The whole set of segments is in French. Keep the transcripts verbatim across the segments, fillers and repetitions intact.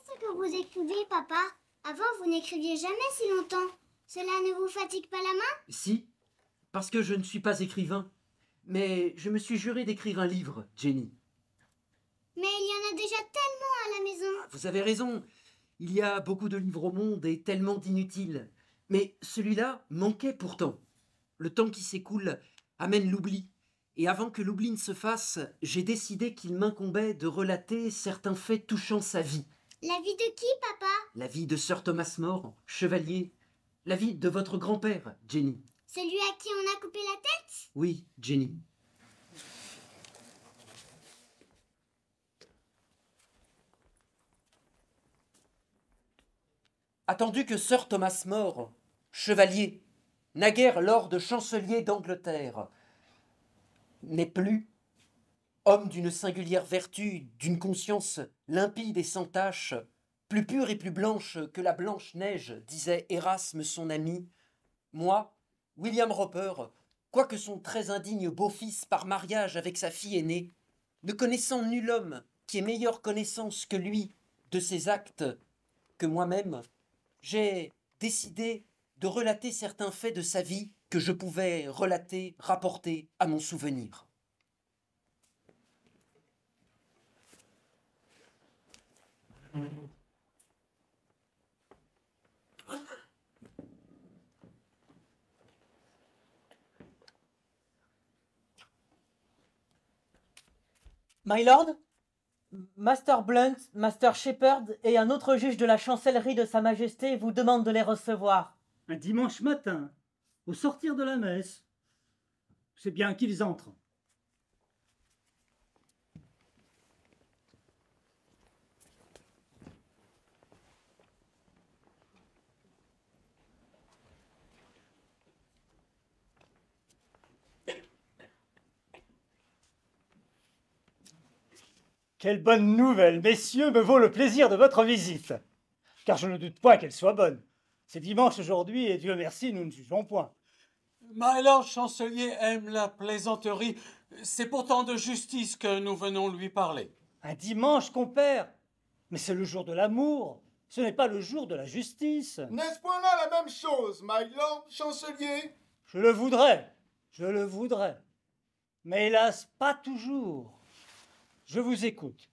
ce que vous écrivez, papa? Avant, vous n'écriviez jamais si longtemps. Cela ne vous fatigue pas la main? Si, parce que je ne suis pas écrivain. Mais je me suis juré d'écrire un livre, Jenny. Mais il y en a déjà tellement à la maison. Vous avez raison. Il y a beaucoup de livres au monde et tellement d'inutiles. Mais celui-là manquait pourtant. Le temps qui s'écoule amène l'oubli. Et avant que l'oubli ne se fasse, j'ai décidé qu'il m'incombait de relater certains faits touchant sa vie. La vie de qui, papa? La vie de Sir Thomas More, chevalier. La vie de votre grand-père, Jenny. Celui à qui on a coupé la tête? Oui, Jenny. Attendu que Sir Thomas More, chevalier, naguère lord chancelier d'Angleterre, n'est plus, homme d'une singulière vertu, d'une conscience limpide et sans tache, plus pure et plus blanche que la blanche neige, disait Erasme son ami, moi, William Roper, quoique son très indigne beau-fils par mariage avec sa fille aînée, ne connaissant nul homme qui ait meilleure connaissance que lui de ses actes que moi-même, j'ai décidé de relater certains faits de sa vie que je pouvais relater, rapporter à mon souvenir. My Lord, Master Blunt, Master Shepherd et un autre juge de la chancellerie de Sa Majesté vous demandent de les recevoir. Un dimanche matin, au sortir de la messe. C'est bien qu'ils entrent. Quelle bonne nouvelle, messieurs, me vaut le plaisir de votre visite. Car je ne doute pas qu'elle soit bonne. C'est dimanche aujourd'hui et Dieu merci, nous ne jugeons point. My Lord chancelier aime la plaisanterie. C'est pourtant de justice que nous venons lui parler. Un dimanche, compère? Mais c'est le jour de l'amour. Ce n'est pas le jour de la justice. N'est-ce point là la même chose, my Lord chancelier? Je le voudrais, je le voudrais. Mais hélas, pas toujours. Je vous écoute.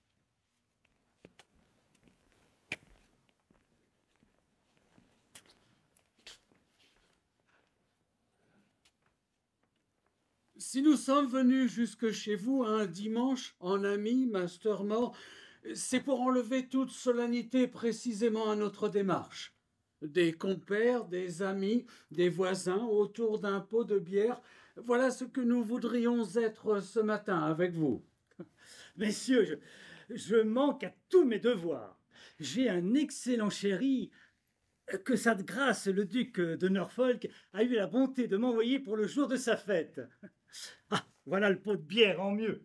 Si nous sommes venus jusque chez vous un dimanche, en amis, Master More, c'est pour enlever toute solennité précisément à notre démarche. Des compères, des amis, des voisins autour d'un pot de bière, voilà ce que nous voudrions être ce matin avec vous. Messieurs, je, je manque à tous mes devoirs. J'ai un excellent chéri que sa grâce le duc de Norfolk a eu la bonté de m'envoyer pour le jour de sa fête. Ah, voilà le pot de bière en mieux.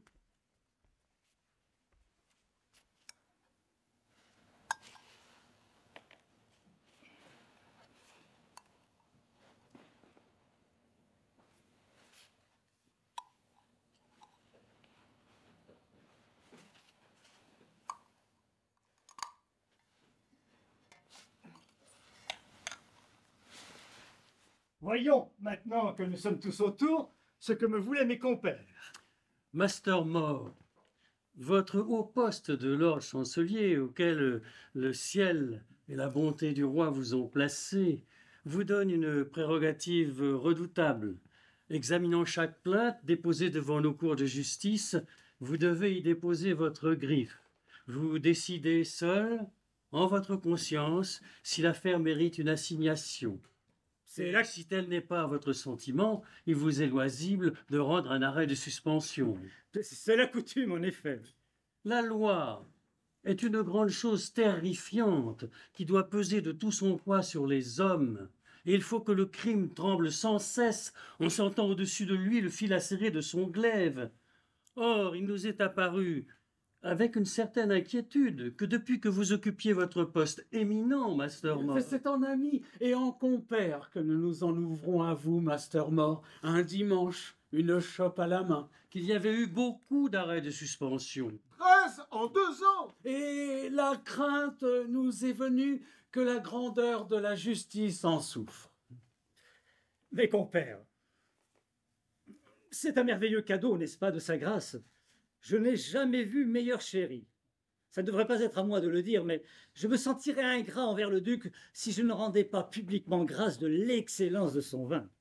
Voyons, maintenant que nous sommes tous autour, ce que me voulaient mes compères. Master More, votre haut poste de Lord Chancelier, auquel le ciel et la bonté du roi vous ont placé, vous donne une prérogative redoutable. Examinant chaque plainte déposée devant nos cours de justice, vous devez y déposer votre griffe. Vous décidez seul, en votre conscience, si l'affaire mérite une assignation. C'est là... Si tel n'est pas votre sentiment, il vous est loisible de rendre un arrêt de suspension. C'est la coutume, en effet. La loi est une grande chose terrifiante qui doit peser de tout son poids sur les hommes. Et il faut que le crime tremble sans cesse en sentant au-dessus de lui le fil acéré de son glaive. Or, il nous est apparu, avec une certaine inquiétude, que depuis que vous occupiez votre poste éminent, Master More... C'est en ami et en compère que nous nous en ouvrons à vous, Master More, un dimanche, une chope à la main. qu'il y avait eu beaucoup d'arrêts de suspension. Très treize en deux ans. Et la crainte nous est venue que la grandeur de la justice en souffre. Mes compères, c'est un merveilleux cadeau, n'est-ce pas, de sa grâce. Je n'ai jamais vu meilleure chérie. Ça ne devrait pas être à moi de le dire, mais je me sentirais ingrat envers le duc si je ne rendais pas publiquement grâce de l'excellence de son vin.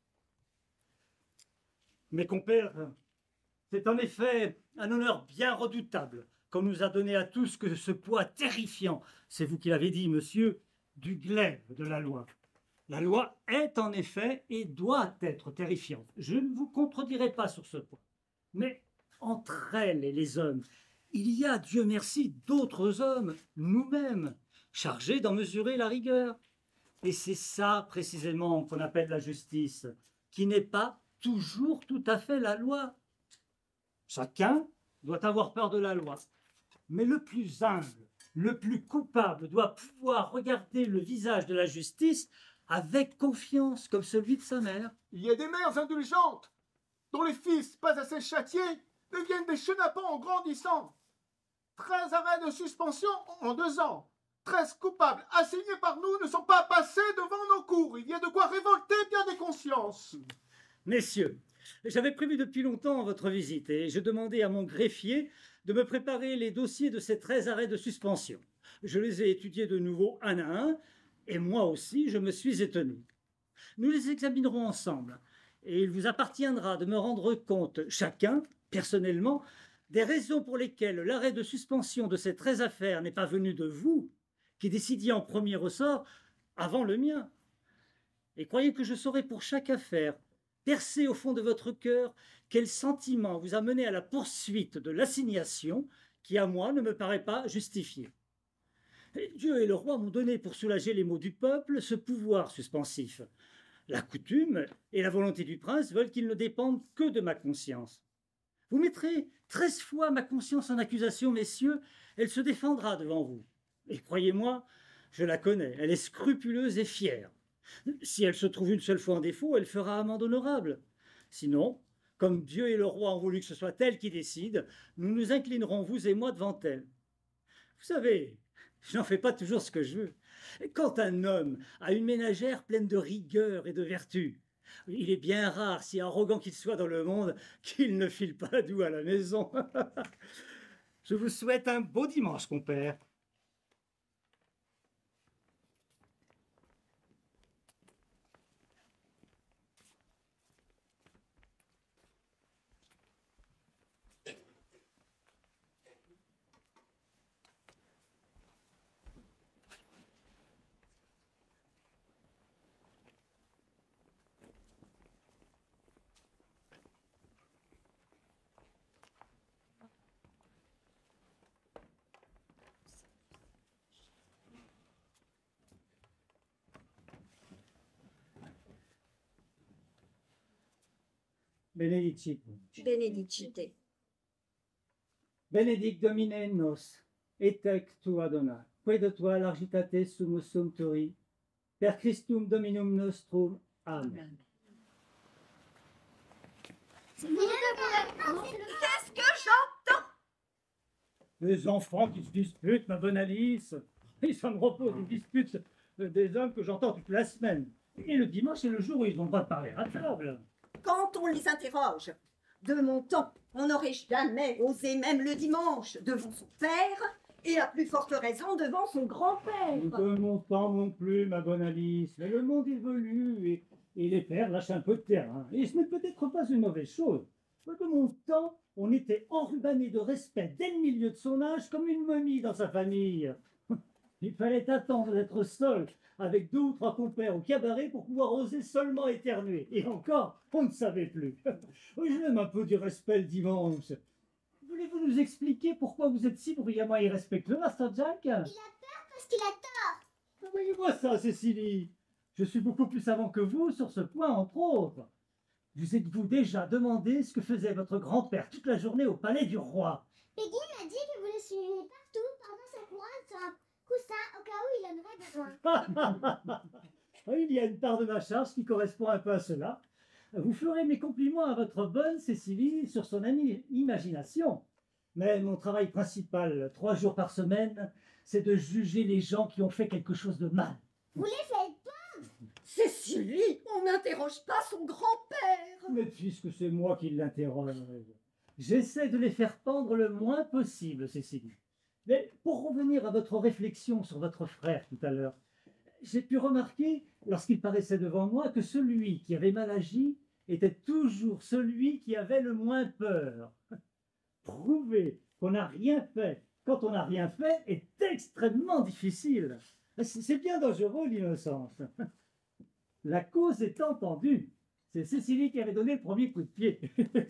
Mes compères, c'est en effet un honneur bien redoutable qu'on nous a donné à tous que ce poids terrifiant, c'est vous qui l'avez dit, monsieur, du glaive de la loi. La loi est en effet et doit être terrifiante. Je ne vous contredirai pas sur ce point. Mais entre elle et les hommes, il y a, Dieu merci, d'autres hommes, nous-mêmes, chargés d'en mesurer la rigueur. Et c'est ça, précisément, qu'on appelle la justice, qui n'est pas toujours tout à fait la loi. Chacun doit avoir peur de la loi. Mais le plus humble, le plus coupable doit pouvoir regarder le visage de la justice avec confiance, comme celui de sa mère. Il y a des mères indulgentes, dont les fils, pas assez châtiés, deviennent des chenapans en grandissant. Treize arrêts de suspension en deux ans. Treize coupables assignés par nous ne sont pas passés devant nos cours. Il y a de quoi révolter bien des consciences. Messieurs, j'avais prévu depuis longtemps votre visite et je demandais à mon greffier de me préparer les dossiers de ces treize arrêts de suspension. Je les ai étudiés de nouveau un à un et moi aussi je me suis étonné. Nous les examinerons ensemble et il vous appartiendra de me rendre compte, chacun, personnellement, des raisons pour lesquelles l'arrêt de suspension de ces treize affaires n'est pas venu de vous, qui décidiez en premier ressort avant le mien. Et croyez que je saurai pour chaque affaire, percer au fond de votre cœur, quel sentiment vous a mené à la poursuite de l'assignation qui, à moi, ne me paraît pas justifiée. Et Dieu et le roi m'ont donné, pour soulager les maux du peuple, ce pouvoir suspensif. La coutume et la volonté du prince veulent qu'il ne dépende que de ma conscience. Vous mettrez treize fois ma conscience en accusation, messieurs, elle se défendra devant vous. Et croyez-moi, je la connais, elle est scrupuleuse et fière. Si elle se trouve une seule fois en défaut, elle fera amende honorable. Sinon, comme Dieu et le roi ont voulu que ce soit elle qui décide, nous nous inclinerons, vous et moi, devant elle. Vous savez, je n'en fais pas toujours ce que je veux. Quand un homme a une ménagère pleine de rigueur et de vertu, il est bien rare, si arrogant qu'il soit dans le monde, qu'il ne file pas doux à la maison. Je vous souhaite un beau dimanche, compère. Benedicite. Benedicite. Benedict Domine nos, et tec tu Adonai, que de toi l'argitate sumus sumpturi, per Christum Dominum nostrum. Amen. Qu'est-ce que j'entends? Les enfants qui se disputent, ma bonne Alice. Et ça me repose des disputes des hommes que j'entends toute la semaine. Et le dimanche, c'est le jour où ils n'ont pas de parler à table. Quand on les interroge, de mon temps, on n'aurait jamais osé, même le dimanche, devant son père, et à plus forte raison devant son grand-père. De mon temps non plus, ma bonne Alice. Mais le monde évolue et, et les pères lâchent un peu de terrain. Et ce n'est peut-être pas une mauvaise chose. De mon temps, on était enrubanné de respect dès le milieu de son âge comme une momie dans sa famille. Il fallait attendre d'être seul avec deux ou trois compères au cabaret pour pouvoir oser seulement éternuer. Et encore, on ne savait plus. Je m'aime un peu du respect le dimanche. Voulez-vous nous expliquer pourquoi vous êtes si bruyamment irrespectueux, Master Jack? Il a peur parce qu'il a tort. Voyez-moi ça, Cécilie. Je suis beaucoup plus savant que vous sur ce point, entre autres. Vous êtes-vous déjà demandé ce que faisait votre grand-père toute la journée au palais du roi? Peggy m'a dit que vous le suiviez partout, pendant sa couronne sur un coussin, au cas où il en aurait besoin. Il y a une part de ma charge qui correspond un peu à cela. Vous ferez mes compliments à votre bonne Cécilie sur son ami- imagination. Mais mon travail principal, trois jours par semaine, c'est de juger les gens qui ont fait quelque chose de mal. Vous les faites pas? Cécilie, on n'interroge pas son grand-père. Mais puisque c'est moi qui l'interroge, j'essaie de les faire pendre le moins possible, Cécilie. Mais pour revenir à votre réflexion sur votre frère tout à l'heure, j'ai pu remarquer, lorsqu'il paraissait devant moi, que celui qui avait mal agi était toujours celui qui avait le moins peur. Prouver qu'on n'a rien fait quand on n'a rien fait est extrêmement difficile. C'est bien dangereux, l'innocence. La cause est entendue. C'est Cécilie qui avait donné le premier coup de pied.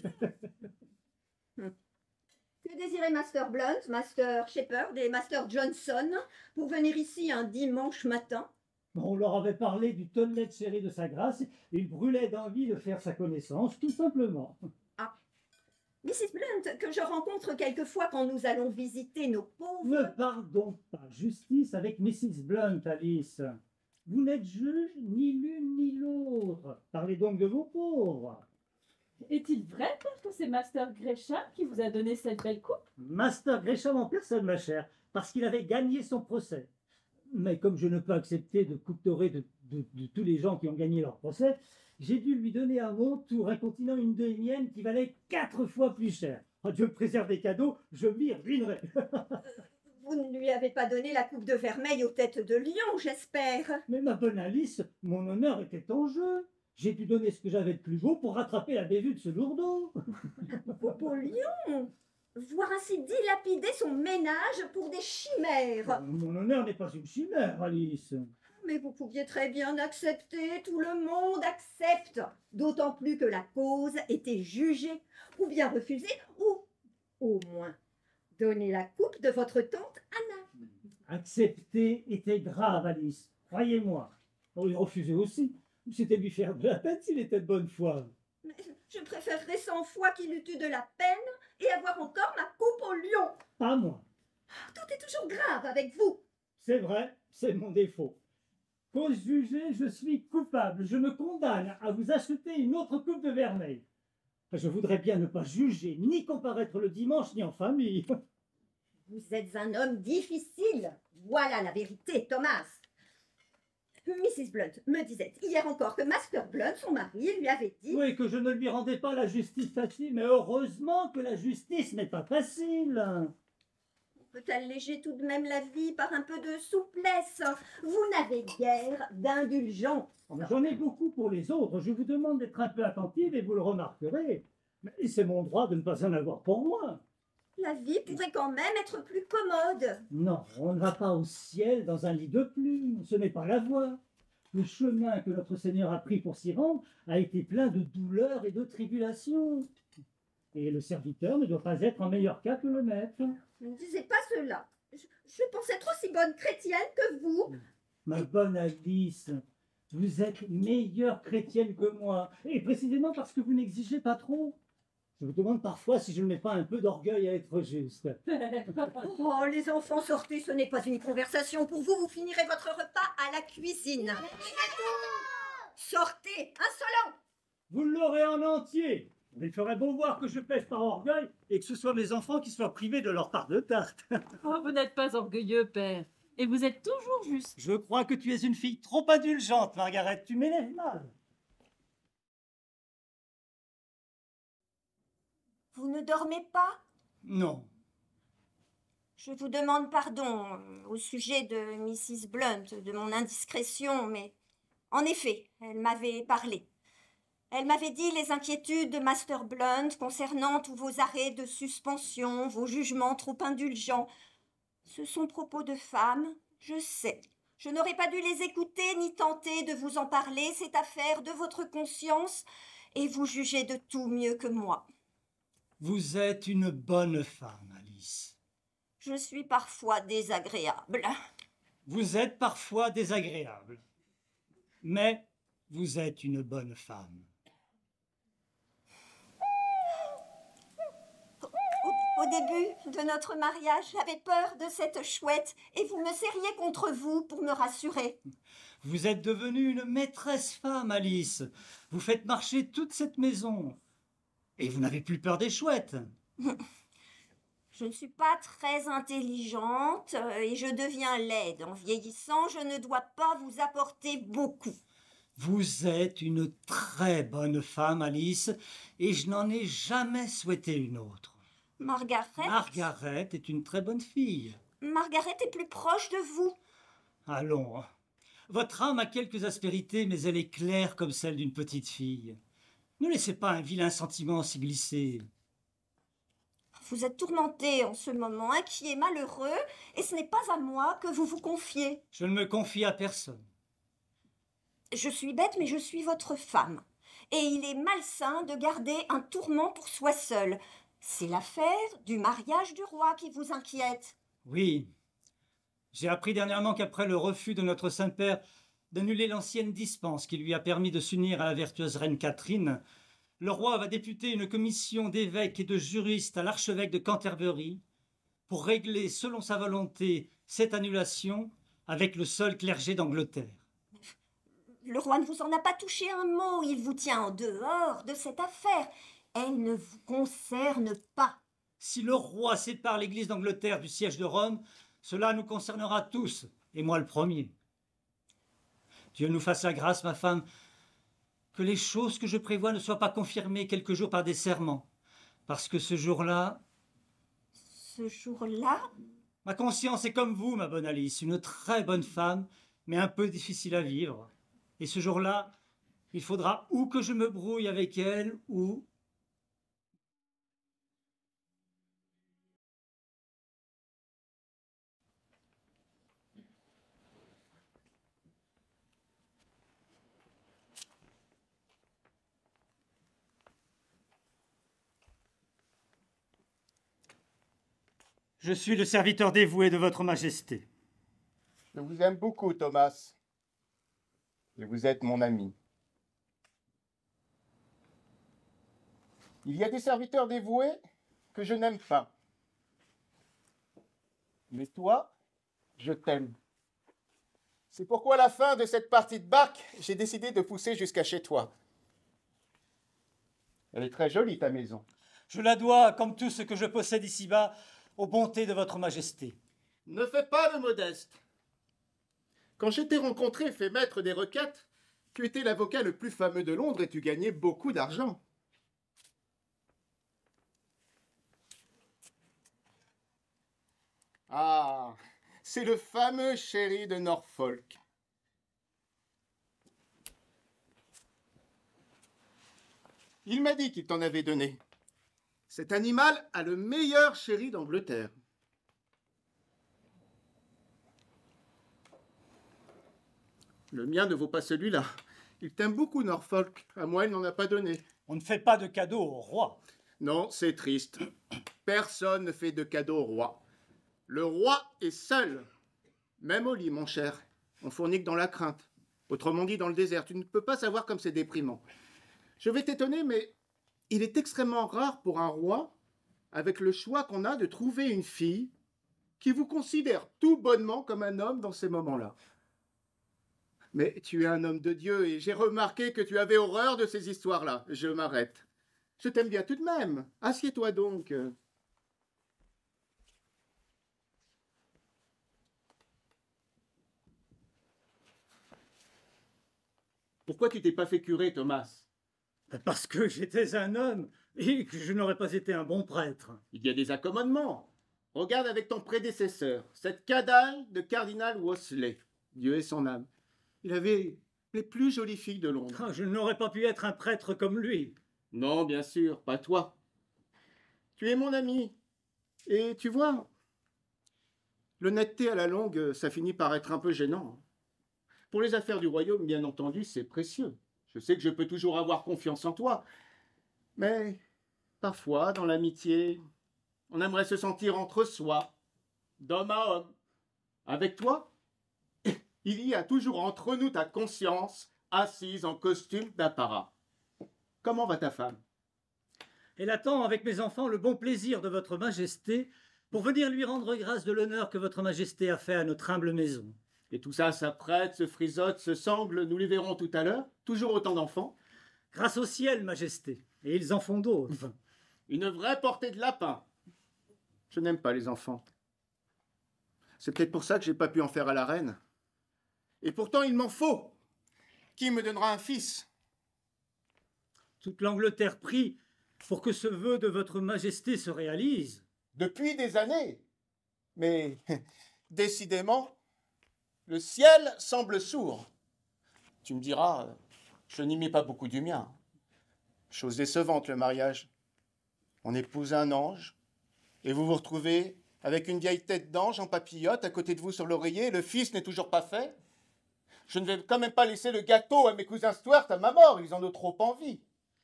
Que désirait Master Blunt, Master Shepherd et Master Johnson pour venir ici un dimanche matin? On leur avait parlé du tonnelet de chéri de sa grâce et ils brûlaient d'envie de faire sa connaissance, tout simplement. Ah, missus Blunt, que je rencontre quelquefois quand nous allons visiter nos pauvres... Ne parle donc pas justice avec missus Blunt, Alice. Vous n'êtes juge ni l'une ni l'autre. Parlez donc de vos pauvres. Est-il vrai, père, que c'est Master Gresham qui vous a donné cette belle coupe? Master Gresham en personne, ma chère, parce qu'il avait gagné son procès. Mais comme je ne peux accepter de coupe dorée de, de, de tous les gens qui ont gagné leur procès, j'ai dû lui donner à mon tour un continent, une de mienne qui valait quatre fois plus cher. Oh, Dieu me préserve des cadeaux, je m'y ruinerai. Vous ne lui avez pas donné la coupe de vermeil aux têtes de lion, j'espère. Mais ma bonne Alice, mon honneur était en jeu. J'ai dû donner ce que j'avais de plus beau pour rattraper la bévue de ce lourdeau. Au lion, voir ainsi dilapider son ménage pour des chimères. Mon honneur n'est pas une chimère, Alice. Mais vous pouviez très bien accepter, tout le monde accepte. D'autant plus que la cause était jugée, ou bien refusée, ou au moins donner la coupe de votre tante Anna. Accepter était grave, Alice, croyez-moi. Oh, refuser aussi. C'était lui faire de la peine s'il était de bonne foi. Mais je préférerais cent fois qu'il eût eu de la peine et avoir encore ma coupe au lion. Pas moi. Tout est toujours grave avec vous. C'est vrai, c'est mon défaut. Cause jugée, je suis coupable. Je me condamne à vous acheter une autre coupe de vermeil. Je voudrais bien ne pas juger, ni comparaître le dimanche, ni en famille. Vous êtes un homme difficile. Voilà la vérité, Thomas. missus Blunt me disait hier encore que Master Blunt, son mari, lui avait dit... Oui, que je ne lui rendais pas la justice facile, mais heureusement que la justice n'est pas facile. On peut alléger tout de même la vie par un peu de souplesse. Vous n'avez guère d'indulgence. J'en ai beaucoup pour les autres. Je vous demande d'être un peu attentive et vous le remarquerez. Mais c'est mon droit de ne pas en avoir pour moi. La vie pourrait quand même être plus commode. Non, on ne va pas au ciel dans un lit de plumes. Ce n'est pas la voie. Le chemin que notre Seigneur a pris pour s'y rendre a été plein de douleurs et de tribulations. Et le serviteur ne doit pas être en meilleur cas que le maître. Ne disais pas cela. Je, je pense être aussi bonne chrétienne que vous. Ma bonne Alice, vous êtes meilleure chrétienne que moi. Et précisément parce que vous n'exigez pas trop. Je vous demande parfois si je ne mets pas un peu d'orgueil à être juste. Oh, les enfants, sortez, ce n'est pas une conversation pour vous. Vous finirez votre repas à la cuisine. Sortez, insolent. Vous l'aurez en entier. Il ferait beau voir que je pêche par orgueil et que ce soit mes enfants qui soient privés de leur part de tarte. Oh, vous n'êtes pas orgueilleux, père. Et vous êtes toujours juste. Je crois que tu es une fille trop indulgente, Margaret. Tu m'énerves mal. Vous ne dormez pas? Non. Je vous demande pardon au sujet de missus Blunt, de mon indiscrétion, mais en effet, elle m'avait parlé. Elle m'avait dit les inquiétudes de Master Blunt concernant tous vos arrêts de suspension, vos jugements trop indulgents. Ce sont propos de femme, je sais. Je n'aurais pas dû les écouter ni tenter de vous en parler. C'est affaire de votre conscience et vous jugez de tout mieux que moi. Vous êtes une bonne femme, Alice. Je suis parfois désagréable. Vous êtes parfois désagréable. Mais vous êtes une bonne femme. Au, au début de notre mariage, j'avais peur de cette chouette et vous me serriez contre vous pour me rassurer. Vous êtes devenue une maîtresse femme, Alice. Vous faites marcher toute cette maison. Et vous n'avez plus peur des chouettes. Je ne suis pas très intelligente euh, et je deviens laide. En vieillissant, je ne dois pas vous apporter beaucoup. Vous êtes une très bonne femme, Alice, et je n'en ai jamais souhaité une autre. Margaret Margaret est une très bonne fille. Margaret est plus proche de vous. Allons. Votre âme a quelques aspérités, mais elle est claire comme celle d'une petite fille. Ne laissez pas un vilain sentiment s'y glisser. Vous êtes tourmenté en ce moment, inquiet, malheureux, et ce n'est pas à moi que vous vous confiez. Je ne me confie à personne. Je suis bête, mais je suis votre femme. Et il est malsain de garder un tourment pour soi seul. C'est l'affaire du mariage du roi qui vous inquiète. Oui. J'ai appris dernièrement qu'après le refus de notre Saint-Père d'annuler l'ancienne dispense qui lui a permis de s'unir à la vertueuse reine Catherine, le roi va députer une commission d'évêques et de juristes à l'archevêque de Canterbury pour régler, selon sa volonté, cette annulation avec le seul clergé d'Angleterre. Le roi ne vous en a pas touché un mot, il vous tient en dehors de cette affaire. Elle ne vous concerne pas. Si le roi sépare l'Église d'Angleterre du siège de Rome, cela nous concernera tous, et moi le premier. Dieu nous fasse la grâce, ma femme, que les choses que je prévois ne soient pas confirmées quelques jours par des serments, parce que ce jour-là... Ce jour-là? Ma conscience est comme vous, ma bonne Alice, une très bonne femme, mais un peu difficile à vivre. Et ce jour-là, il faudra ou que je me brouille avec elle, ou... Je suis le serviteur dévoué de votre majesté. Je vous aime beaucoup, Thomas. Et vous êtes mon ami. Il y a des serviteurs dévoués que je n'aime pas. Mais toi, je t'aime. C'est pourquoi à la fin de cette partie de barque, j'ai décidé de pousser jusqu'à chez toi. Elle est très jolie, ta maison. Je la dois, comme tout ce que je possède ici-bas, aux bontés de votre majesté. Ne fais pas le modeste. Quand je t'ai rencontré et fait maître des requêtes, tu étais l'avocat le plus fameux de Londres et tu gagnais beaucoup d'argent. Ah, c'est le fameux chéri de Norfolk. Il m'a dit qu'il t'en avait donné. Cet animal a le meilleur chéri d'Angleterre. Le mien ne vaut pas celui-là. Il t'aime beaucoup, Norfolk. À moi, il n'en a pas donné. On ne fait pas de cadeaux au roi. Non, c'est triste. Personne ne fait de cadeaux au roi. Le roi est seul. Même au lit, mon cher. On fournit que dans la crainte. Autrement dit, dans le désert. Tu ne peux pas savoir comme c'est déprimant. Je vais t'étonner, mais il est extrêmement rare pour un roi, avec le choix qu'on a de trouver une fille qui vous considère tout bonnement comme un homme dans ces moments-là. Mais tu es un homme de Dieu et j'ai remarqué que tu avais horreur de ces histoires-là. Je m'arrête. Je t'aime bien tout de même. Assieds-toi donc. Pourquoi tu t'es pas fait curer, Thomas? Parce que j'étais un homme et que je n'aurais pas été un bon prêtre. Il y a des accommodements. Regarde avec ton prédécesseur, cette cadaille de cardinal Wolsey. Dieu ait son âme. Il avait les plus jolies filles de Londres. Ah, je n'aurais pas pu être un prêtre comme lui. Non, bien sûr, pas toi. Tu es mon ami. Et tu vois, l'honnêteté à la longue, ça finit par être un peu gênant. Pour les affaires du royaume, bien entendu, c'est précieux. Je sais que je peux toujours avoir confiance en toi. Mais parfois, dans l'amitié, on aimerait se sentir entre soi, d'homme à homme. Avec toi, il y a toujours entre nous ta conscience, assise en costume d'apparat. Comment va ta femme? Elle attend avec mes enfants le bon plaisir de votre majesté pour venir lui rendre grâce de l'honneur que votre majesté a fait à notre humble maison. Et tout ça s'apprête, se frisote, se sangle, nous les verrons tout à l'heure. Toujours autant d'enfants. Grâce au ciel, majesté. Et ils en font d'autres. Une vraie portée de lapin. Je Je n'aime pas les enfants. C'est peut-être pour ça que j'ai pas pu en faire à la reine. Et pourtant, il m'en faut. Qui me donnera un fils? Toute l'Angleterre prie pour que ce vœu de votre majesté se réalise. Depuis des années. Mais décidément, le ciel semble sourd. Tu me diras, je n'y mets pas beaucoup du mien. Chose décevante, le mariage. On épouse un ange, et vous vous retrouvez avec une vieille tête d'ange en papillote à côté de vous sur l'oreiller, et le fils n'est toujours pas fait. Je ne vais quand même pas laisser le gâteau à mes cousins Stuart à ma mort, ils en ont trop envie.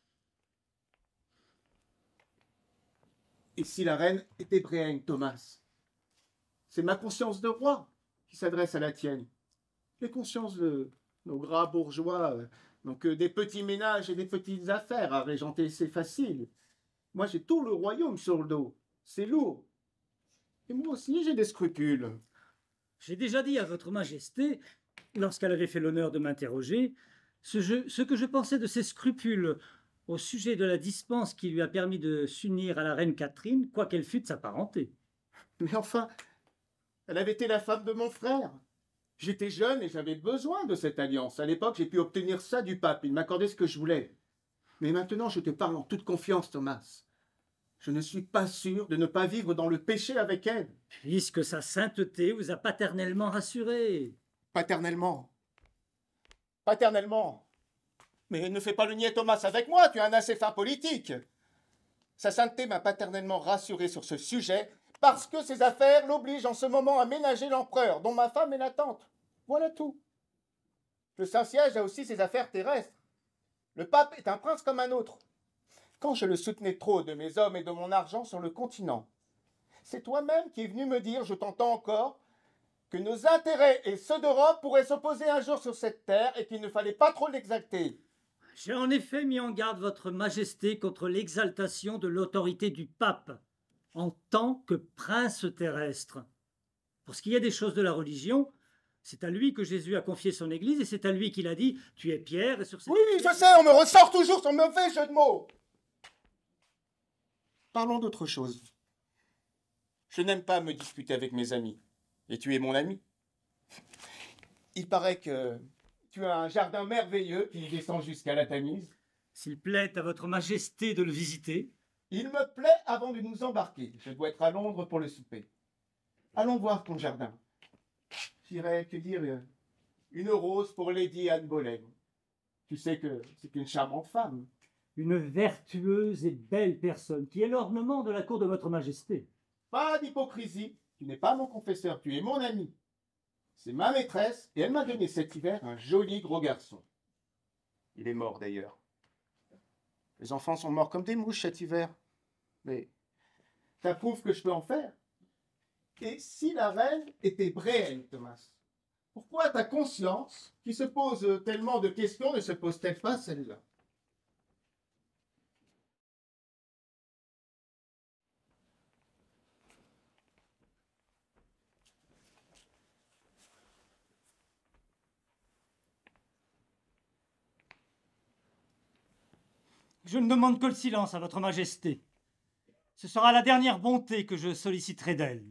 Et si la reine était Brienne, Thomas? C'est ma conscience de roi qui s'adresse à la tienne. Les consciences de nos gras bourgeois euh, n'ont que des petits ménages et des petites affaires à régenter, c'est facile. Moi, j'ai tout le royaume sur le dos. C'est lourd. Et moi aussi, j'ai des scrupules. J'ai déjà dit à votre majesté, lorsqu'elle avait fait l'honneur de m'interroger, ce, je- ce que je pensais de ses scrupules au sujet de la dispense qui lui a permis de s'unir à la reine Catherine, quoiqu'elle fût de sa parenté. Mais enfin, elle avait été la femme de mon frère. J'étais jeune et j'avais besoin de cette alliance. À l'époque, j'ai pu obtenir ça du pape. Il m'accordait ce que je voulais. Mais maintenant, je te parle en toute confiance, Thomas. Je ne suis pas sûr de ne pas vivre dans le péché avec elle. Puisque sa sainteté vous a paternellement rassuré. Paternellement. Paternellement. Mais ne fais pas le niais, Thomas, avec moi. Tu es un assez fin politique. Sa sainteté m'a paternellement rassuré sur ce sujet parce que ses affaires l'obligent en ce moment à ménager l'empereur, dont ma femme est la tante. Voilà tout. Le Saint-Siège a aussi ses affaires terrestres. Le pape est un prince comme un autre. Quand je le soutenais trop de mes hommes et de mon argent sur le continent, c'est toi-même qui es venu me dire, je t'entends encore, que nos intérêts et ceux d'Europe pourraient s'opposer un jour sur cette terre et qu'il ne fallait pas trop l'exalter. J'ai en effet mis en garde votre majesté contre l'exaltation de l'autorité du pape en tant que prince terrestre. Pour ce qui est des choses de la religion, c'est à lui que Jésus a confié son Église et c'est à lui qu'il a dit « Tu es Pierre et sur cette... » Oui, je sais, on me ressort toujours son mauvais jeu de mots. Parlons d'autre chose. Je n'aime pas me disputer avec mes amis. Et tu es mon ami. Il paraît que tu as un jardin merveilleux qui descend jusqu'à la Tamise. S'il plaît à votre majesté de le visiter. Il me plaît avant de nous embarquer. Je dois être à Londres pour le souper. Allons voir ton jardin. J'irai cueillir une rose pour Lady Anne Boleyn. Tu sais que c'est une charmante femme. Une vertueuse et belle personne qui est l'ornement de la cour de votre majesté. Pas d'hypocrisie. Tu n'es pas mon confesseur, tu es mon ami. C'est ma maîtresse et elle m'a donné cet hiver un joli gros garçon. Il est mort d'ailleurs. Les enfants sont morts comme des mouches cet hiver. Mais ça prouve que je peux en faire. Et si la reine était Brienne, Thomas, pourquoi ta conscience, qui se pose tellement de questions, ne se pose-t-elle pas celle-là? Je ne demande que le silence à votre majesté. Ce sera la dernière bonté que je solliciterai d'elle.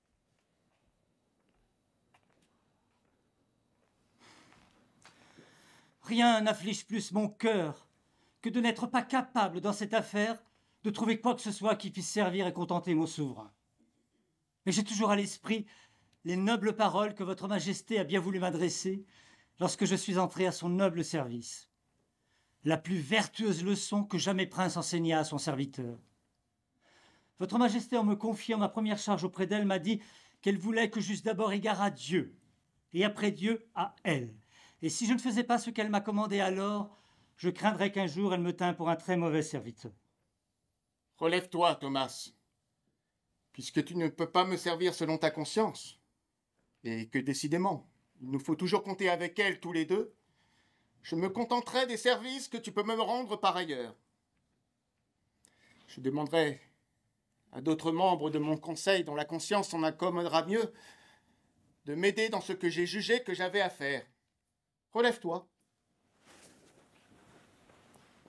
Rien n'afflige plus mon cœur que de n'être pas capable dans cette affaire de trouver quoi que ce soit qui puisse servir et contenter mon souverain. Mais j'ai toujours à l'esprit les nobles paroles que votre majesté a bien voulu m'adresser lorsque je suis entré à son noble service. La plus vertueuse leçon que jamais prince enseigna à son serviteur. Votre majesté, en me confiant ma première charge auprès d'elle, m'a dit qu'elle voulait que j'eusse d'abord égard à Dieu, et après Dieu à elle. Et si je ne faisais pas ce qu'elle m'a commandé alors, je craindrais qu'un jour elle me tînt pour un très mauvais serviteur. Relève-toi, Thomas, puisque tu ne peux pas me servir selon ta conscience, et que décidément, il nous faut toujours compter avec elle tous les deux. Je me contenterai des services que tu peux me rendre par ailleurs. Je demanderai à d'autres membres de mon conseil dont la conscience s'en accommodera mieux de m'aider dans ce que j'ai jugé que j'avais à faire. Relève-toi.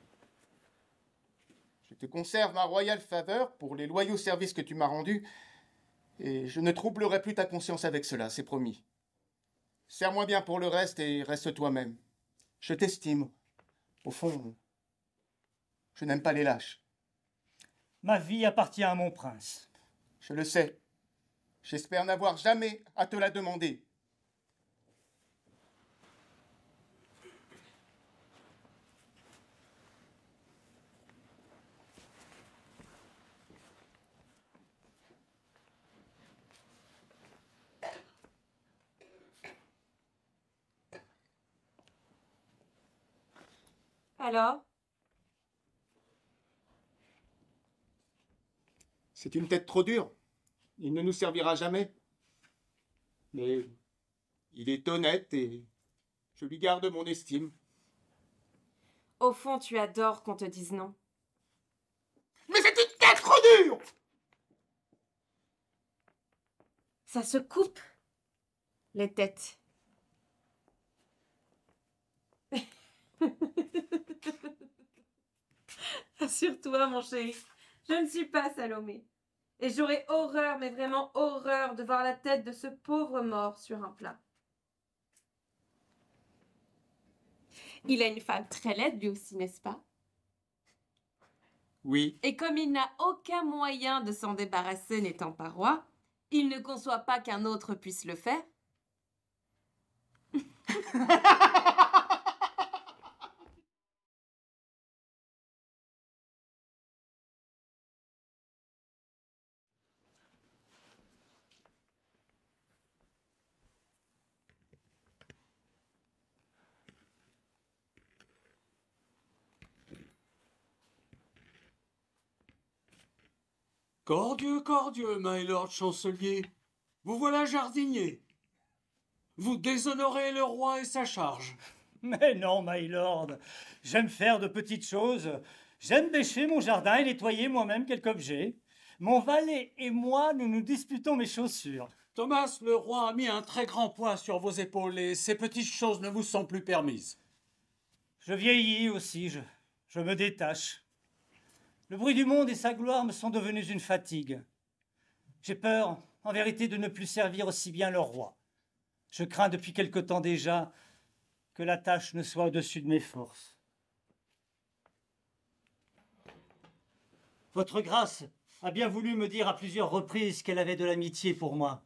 Je te conserve ma royale faveur pour les loyaux services que tu m'as rendus, Et je ne troublerai plus ta conscience avec cela, c'est promis. Serre-moi bien pour le reste et reste toi-même. Je t'estime. Au fond, je n'aime pas les lâches. Ma vie appartient à mon prince. Je le sais. J'espère n'avoir jamais à te la demander. Alors? C'est une tête trop dure. Il ne nous servira jamais. Mais il est honnête et je lui garde mon estime. Au fond, tu adores qu'on te dise non. Mais c'est une tête trop dure! Ça se coupe, les têtes. Assure-toi, mon chéri, je ne suis pas Salomé. Et j'aurais horreur, mais vraiment horreur, de voir la tête de ce pauvre mort sur un plat. Il a une femme très laide, lui aussi, n'est-ce pas? Oui. Et comme il n'a aucun moyen de s'en débarrasser n'étant pas roi, il ne conçoit pas qu'un autre puisse le faire. Cordieux, cordieux, my lord chancelier. Vous voilà jardinier. Vous déshonorez le roi et sa charge. Mais non, my lord. J'aime faire de petites choses. J'aime bêcher mon jardin et nettoyer moi-même quelques objets. Mon valet et moi, nous nous disputons mes chaussures. Thomas, le roi a mis un très grand poids sur vos épaules et ces petites choses ne vous sont plus permises. Je vieillis aussi, je, je me détache. Le bruit du monde et sa gloire me sont devenus une fatigue. J'ai peur, en vérité, de ne plus servir aussi bien le roi. Je crains depuis quelque temps déjà que la tâche ne soit au-dessus de mes forces. Votre grâce a bien voulu me dire à plusieurs reprises qu'elle avait de l'amitié pour moi.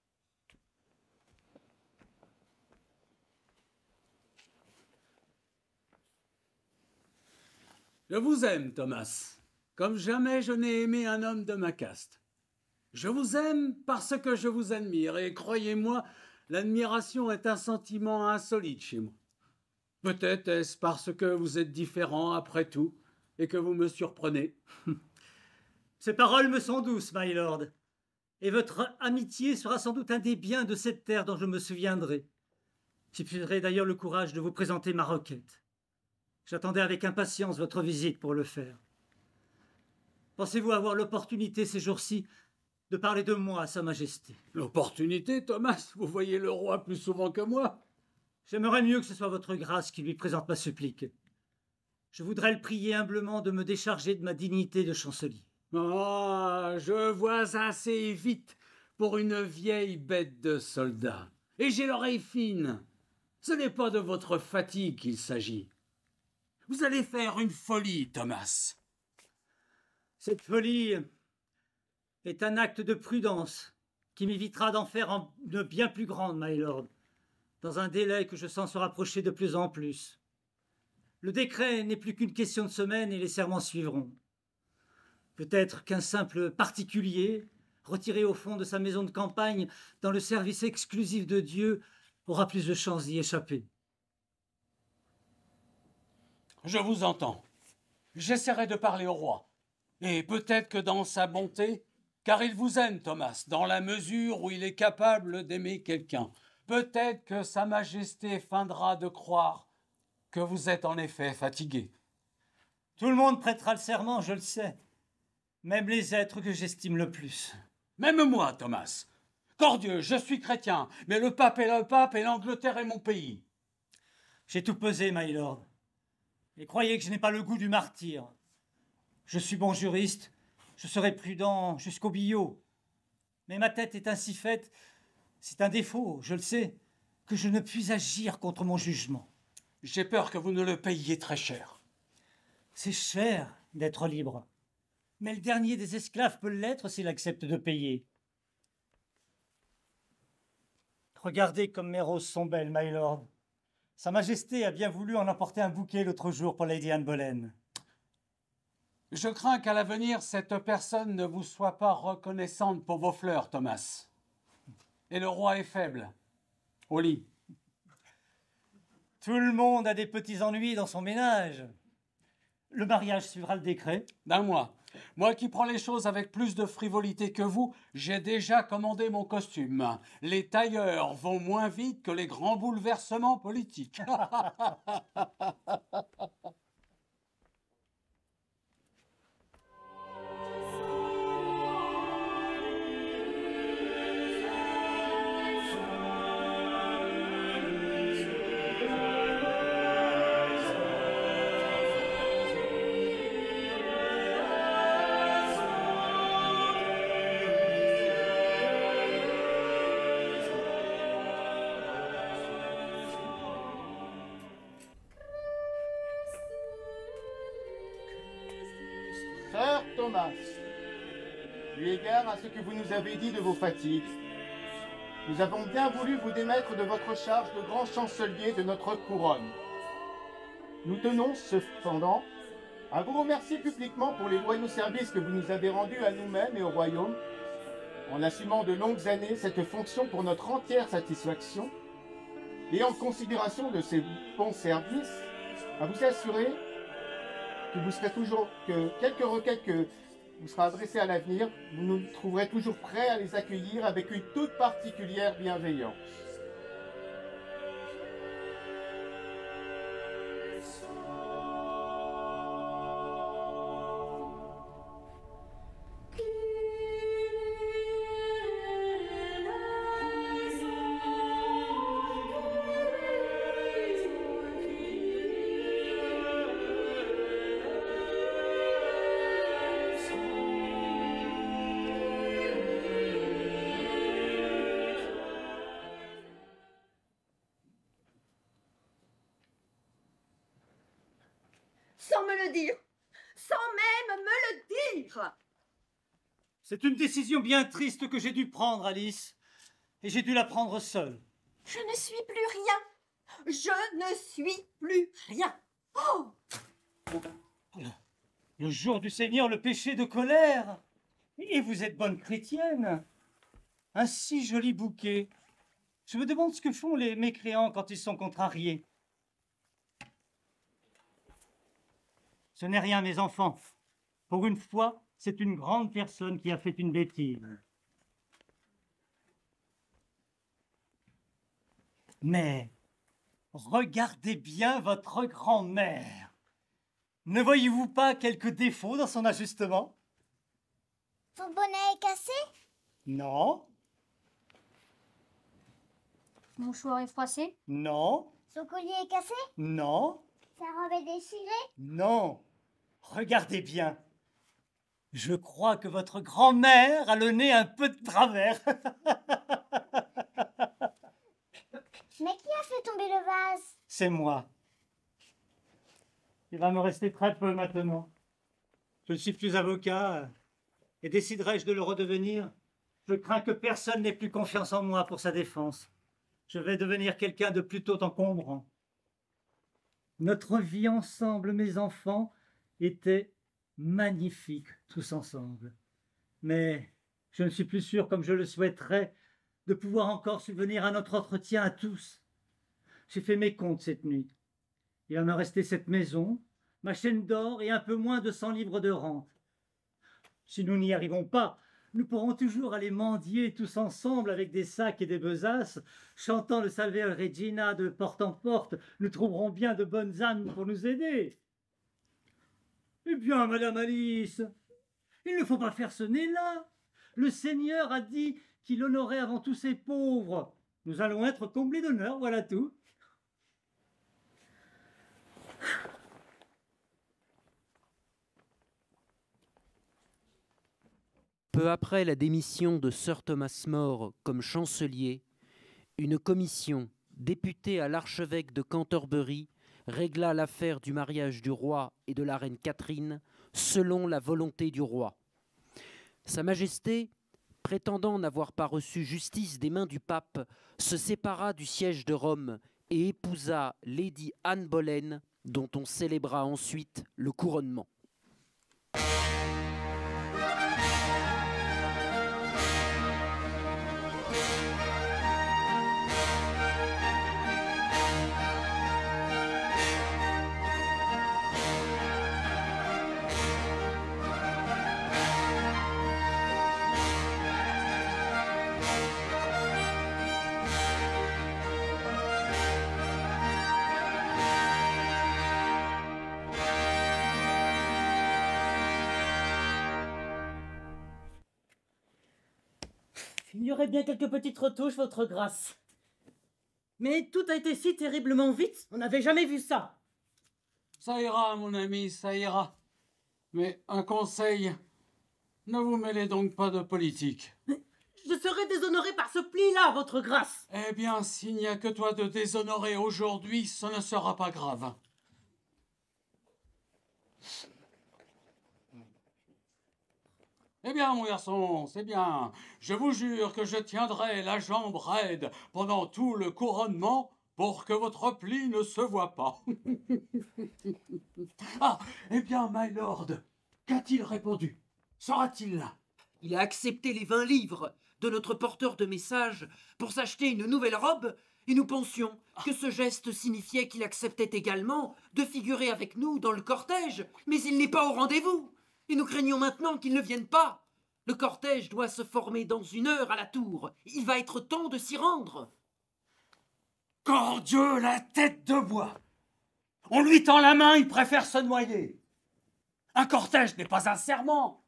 Je vous aime, Thomas, comme jamais je n'ai aimé un homme de ma caste. Je vous aime parce que je vous admire, et croyez-moi, l'admiration est un sentiment insolite chez moi. Peut-être est-ce parce que vous êtes différent après tout, et que vous me surprenez. Ces paroles me sont douces, my lord, et votre amitié sera sans doute un des biens de cette terre dont je me souviendrai. J'éprouverai d'ailleurs le courage de vous présenter ma requête. J'attendais avec impatience votre visite pour le faire. Pensez-vous avoir l'opportunité ces jours-ci de parler de moi à Sa Majesté? L'opportunité, Thomas? Vous voyez le roi plus souvent que moi. J'aimerais mieux que ce soit votre grâce qui lui présente ma supplique. Je voudrais le prier humblement de me décharger de ma dignité de chancelier. Ah, je vois assez vite pour une vieille bête de soldat. Et j'ai l'oreille fine. Ce n'est pas de votre fatigue qu'il s'agit. Vous allez faire une folie, Thomas. Cette folie est un acte de prudence qui m'évitera d'en faire une bien plus grande, my lord, dans un délai que je sens se rapprocher de plus en plus. Le décret n'est plus qu'une question de semaines et les serments suivront. Peut-être qu'un simple particulier, retiré au fond de sa maison de campagne dans le service exclusif de Dieu, aura plus de chances d'y échapper. Je vous entends. J'essaierai de parler au roi. Et peut-être que dans sa bonté, car il vous aime, Thomas, dans la mesure où il est capable d'aimer quelqu'un, peut-être que Sa Majesté feindra de croire que vous êtes en effet fatigué. Tout le monde prêtera le serment, je le sais. Même les êtres que j'estime le plus. Même moi, Thomas. Cordieux, je suis chrétien, mais le pape est le pape et l'Angleterre est mon pays. J'ai tout pesé, my lord. Et croyez que je n'ai pas le goût du martyre. Je suis bon juriste, je serai prudent jusqu'au billot. Mais ma tête est ainsi faite, c'est un défaut, je le sais, que je ne puis agir contre mon jugement. J'ai peur que vous ne le payiez très cher. C'est cher d'être libre. Mais le dernier des esclaves peut l'être s'il accepte de payer. Regardez comme mes roses sont belles, my lord. Sa Majesté a bien voulu en emporter un bouquet l'autre jour pour Lady Anne Boleyn. Je crains qu'à l'avenir, cette personne ne vous soit pas reconnaissante pour vos fleurs, Thomas. Et le roi est faible. Au lit. Tout le monde a des petits ennuis dans son ménage. Le mariage suivra le décret. D'un mois. Moi qui prends les choses avec plus de frivolité que vous, j'ai déjà commandé mon costume. Les tailleurs vont moins vite que les grands bouleversements politiques. Frère Thomas, eu égard à ce que vous nous avez dit de vos fatigues, nous avons bien voulu vous démettre de votre charge de grand chancelier de notre couronne. Nous tenons cependant à vous remercier publiquement pour les loyaux services que vous nous avez rendus à nous-mêmes et au royaume, en assumant de longues années cette fonction pour notre entière satisfaction, et en considération de ces bons services, à vous assurer que vous serez toujours, que quelques requêtes que vous serez adressées à l'avenir, vous nous trouverez toujours prêts à les accueillir avec une toute particulière bienveillance. Sans me le dire, sans même me le dire. C'est une décision bien triste que j'ai dû prendre, Alice. Et j'ai dû la prendre seule. Je ne suis plus rien. Je ne suis plus rien. Oh! Le, le jour du Seigneur, le péché de colère. Et vous êtes bonne chrétienne. Un si joli bouquet. Je me demande ce que font les mécréants quand ils sont contrariés. Ce n'est rien, mes enfants. Pour une fois, c'est une grande personne qui a fait une bêtise. Mais regardez bien votre grand-mère. Ne voyez-vous pas quelques défauts dans son ajustement? Son bonnet est cassé? Non, Son mouchoir est froissé? non, Son collier est cassé? non, Sa robe est déchirée? non. Regardez bien. Je crois que votre grand-mère a le nez un peu de travers. Mais qui a fait tomber le vase? C'est moi. Il va me rester très peu maintenant. Je ne suis plus avocat. Et déciderai-je de le redevenir, je crains que personne n'ait plus confiance en moi pour sa défense. Je vais devenir quelqu'un de plutôt encombrant. Notre vie ensemble, mes enfants, était magnifique, tous ensemble. Mais je ne suis plus sûr, comme je le souhaiterais, de pouvoir encore subvenir à notre entretien à tous. J'ai fait mes comptes cette nuit. Il en a resté cette maison, ma chaîne d'or et un peu moins de cent livres de rente. Si nous n'y arrivons pas, nous pourrons toujours aller mendier tous ensemble avec des sacs et des besaces, chantant le Salve Regina de porte en porte. Nous trouverons bien de bonnes âmes pour nous aider. Eh bien, Madame Alice, il ne faut pas faire ce nez-là. Le Seigneur a dit qu'il honorait avant tout ses pauvres. Nous allons être comblés d'honneur, voilà tout. Peu après la démission de Sir Thomas More comme chancelier, une commission députée à l'archevêque de Canterbury régla l'affaire du mariage du roi et de la reine Catherine selon la volonté du roi. Sa Majesté, prétendant n'avoir pas reçu justice des mains du pape, se sépara du siège de Rome et épousa Lady Anne Boleyn, dont on célébra ensuite le couronnement. Il y aurait bien quelques petites retouches, votre grâce. Mais tout a été si terriblement vite, on n'avait jamais vu ça. Ça ira, mon ami, ça ira. Mais un conseil, ne vous mêlez donc pas de politique. Mais je serai déshonoré par ce pli-là, votre grâce. Eh bien, s'il n'y a que toi de déshonorer aujourd'hui, ce ne sera pas grave. Eh bien, mon garçon, c'est bien. Je vous jure que je tiendrai la jambe raide pendant tout le couronnement pour que votre pli ne se voie pas. Ah, eh bien, my lord, qu'a-t-il répondu? Sera-t-il là? Il a accepté les vingt livres de notre porteur de messages pour s'acheter une nouvelle robe, et nous pensions que ce geste signifiait qu'il acceptait également de figurer avec nous dans le cortège, mais il n'est pas au rendez-vous. Et nous craignons maintenant qu'il ne vienne pas. Le cortège doit se former dans une heure à la tour. Il va être temps de s'y rendre. Cordieu, la tête de bois! On lui tend la main, il préfère se noyer. Un cortège n'est pas un serment.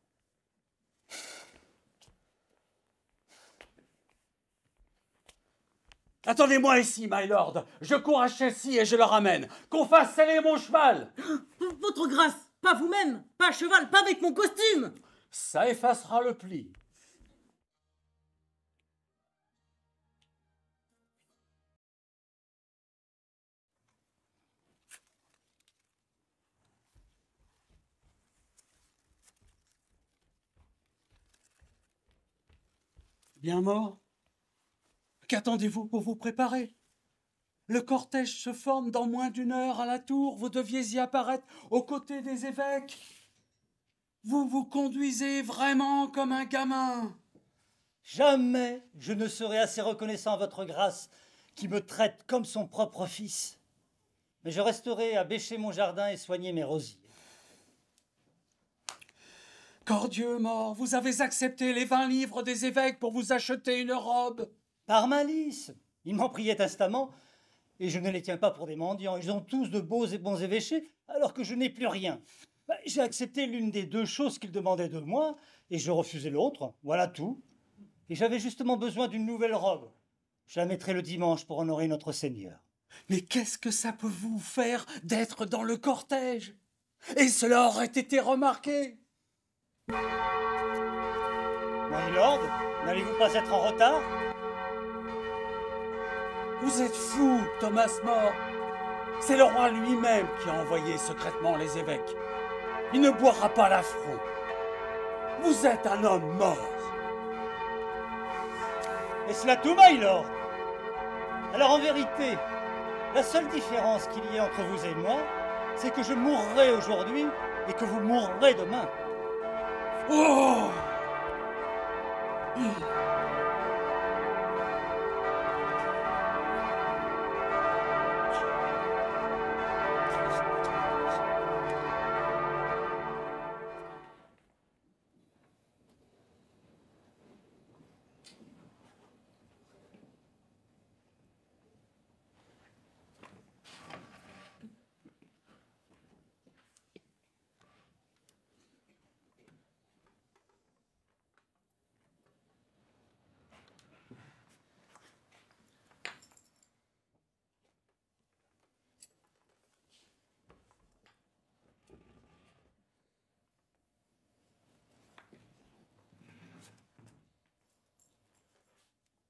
Attendez-moi ici, my lord. Je cours à Chelsea et je le ramène. Qu'on fasse sceller mon cheval. Votre grâce, pas vous-même, pas à cheval, pas avec mon costume. Ça effacera le pli. Bien mort? Qu'attendez-vous pour vous préparer? Le cortège se forme dans moins d'une heure à la tour. Vous deviez y apparaître aux côtés des évêques. Vous vous conduisez vraiment comme un gamin. Jamais je ne serai assez reconnaissant à votre grâce qui me traite comme son propre fils. Mais je resterai à bêcher mon jardin et soigner mes rosiers. Cordieu mort, vous avez accepté les vingt livres des évêques pour vous acheter une robe. Par malice. Ils m'en priaient instamment, et je ne les tiens pas pour des mendiants. Ils ont tous de beaux et bons évêchés, alors que je n'ai plus rien. Ben, j'ai accepté l'une des deux choses qu'ils demandaient de moi, et je refusais l'autre. Voilà tout. Et j'avais justement besoin d'une nouvelle robe. Je la mettrai le dimanche pour honorer notre Seigneur. Mais qu'est-ce que ça peut vous faire d'être dans le cortège? Et cela aurait été remarqué. My lord, n'allez-vous pas être en retard? Vous êtes fou, Thomas More. C'est le roi lui-même qui a envoyé secrètement les évêques. Il ne boira pas l'affront. Vous êtes un homme mort. Est-ce là tout, my lord? Alors en vérité, la seule différence qu'il y ait entre vous et moi, c'est que je mourrai aujourd'hui et que vous mourrez demain. Oh!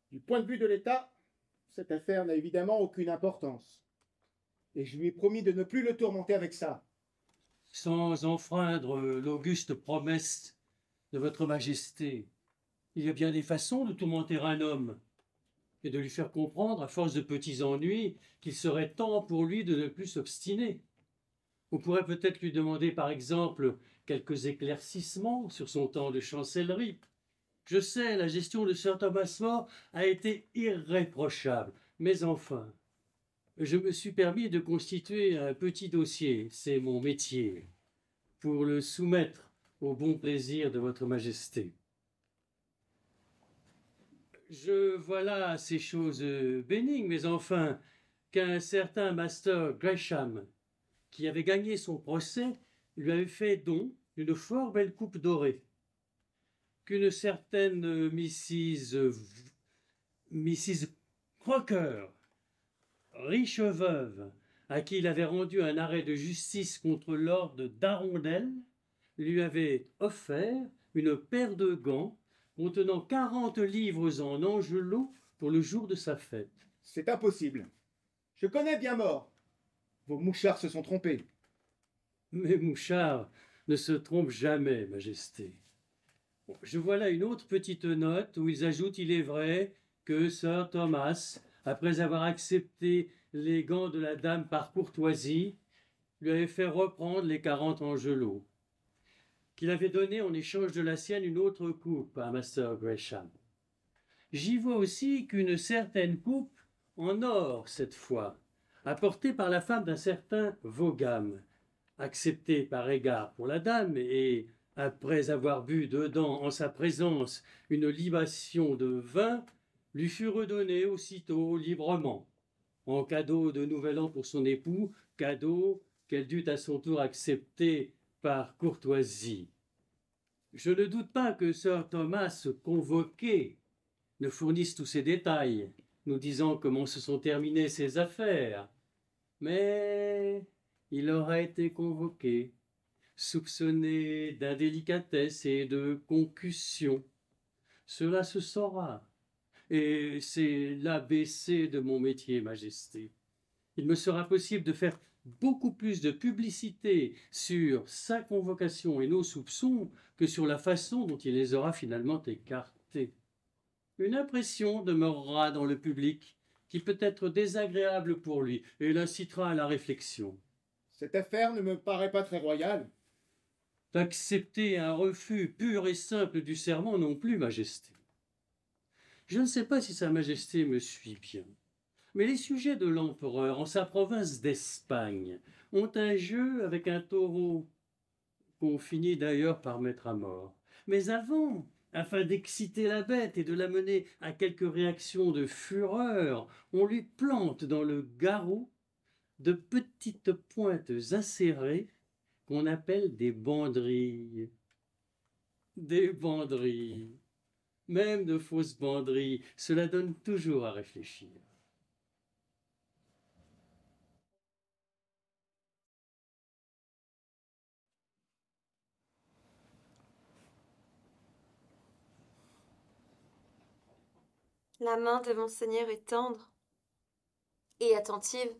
Du point de vue de l'État, cette affaire n'a évidemment aucune importance. Et je lui ai promis de ne plus le tourmenter avec ça. Sans enfreindre l'auguste promesse de votre majesté, il y a bien des façons de tourmenter un homme et de lui faire comprendre, à force de petits ennuis, qu'il serait temps pour lui de ne plus s'obstiner. On pourrait peut-être lui demander, par exemple, quelques éclaircissements sur son temps de chancellerie. Je sais, la gestion de Sir Thomas More a été irréprochable, mais enfin, je me suis permis de constituer un petit dossier, c'est mon métier, pour le soumettre au bon plaisir de votre majesté. Je vois là ces choses bénignes, mais enfin, qu'un certain Master Gresham, qui avait gagné son procès, lui avait fait don d'une fort belle coupe dorée, qu'une certaine Missus Missus Crocker, riche veuve, à qui il avait rendu un arrêt de justice contre Lord d'Arondel, lui avait offert une paire de gants contenant quarante livres en angelot pour le jour de sa fête. C'est impossible. Je connais bien Mort. Vos mouchards se sont trompés. Mes mouchards ne se trompent jamais, Majesté. Bon, je vois là une autre petite note où ils ajoutent, il est vrai, que Sir Thomas, après avoir accepté les gants de la dame par courtoisie, lui avait fait reprendre les quarante angelots, qu'il avait donné en échange de la sienne une autre coupe à Master Gresham. J'y vois aussi qu'une certaine coupe, en or cette fois, apportée par la femme d'un certain Vaughan, acceptée par égard pour la dame, et après avoir bu dedans en sa présence une libation de vin, lui fut redonnée aussitôt librement, en cadeau de nouvel an pour son époux, cadeau qu'elle dut à son tour accepter par courtoisie. Je ne doute pas que Sir Thomas convoqué ne fournisse tous ces détails, nous disant comment se sont terminées ses affaires, mais il aura été convoqué, soupçonné d'indélicatesse et de concussion. Cela se saura, et c'est l'A B C de mon métier, Majesté. Il me sera possible de faire beaucoup plus de publicité sur sa convocation et nos soupçons que sur la façon dont il les aura finalement écartés. Une impression demeurera dans le public qui peut être désagréable pour lui et l'incitera à la réflexion. Cette affaire ne me paraît pas très royale. D'accepter un refus pur et simple du serment non plus, Majesté. Je ne sais pas si Sa Majesté me suit bien, mais les sujets de l'empereur en sa province d'Espagne ont un jeu avec un taureau, qu'on finit d'ailleurs par mettre à mort. Mais avant, afin d'exciter la bête et de l'amener à quelques réactions de fureur, on lui plante dans le garrot de petites pointes acérées qu'on appelle des banderilles. Des banderilles. Même de fausses banderilles, cela donne toujours à réfléchir. La main de Monseigneur est tendre et attentive,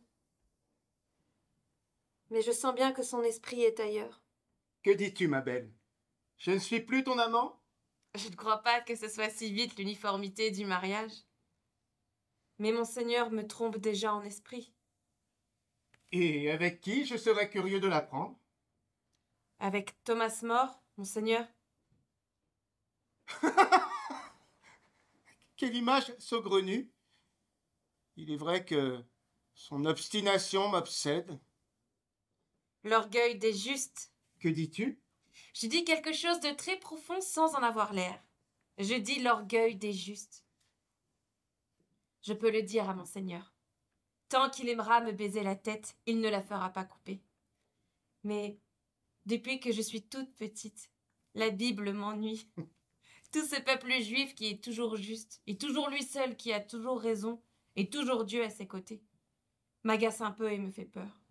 mais je sens bien que son esprit est ailleurs. Que dis-tu, ma belle? Je ne suis plus ton amant? Je ne crois pas que ce soit si vite l'uniformité du mariage. Mais Monseigneur me trompe déjà en esprit. Et avec qui je serais curieux de l'apprendre? Avec Thomas More, Monseigneur. Quelle image saugrenue! Il est vrai que son obstination m'obsède. L'orgueil des justes. Que dis-tu? Je dis quelque chose de très profond sans en avoir l'air. Je dis l'orgueil des justes. Je peux le dire à Monseigneur. Tant qu'il aimera me baiser la tête, il ne la fera pas couper. Mais depuis que je suis toute petite, la Bible m'ennuie. Tout ce peuple juif qui est toujours juste, et toujours lui seul qui a toujours raison, et toujours Dieu à ses côtés, m'agace un peu et me fait peur.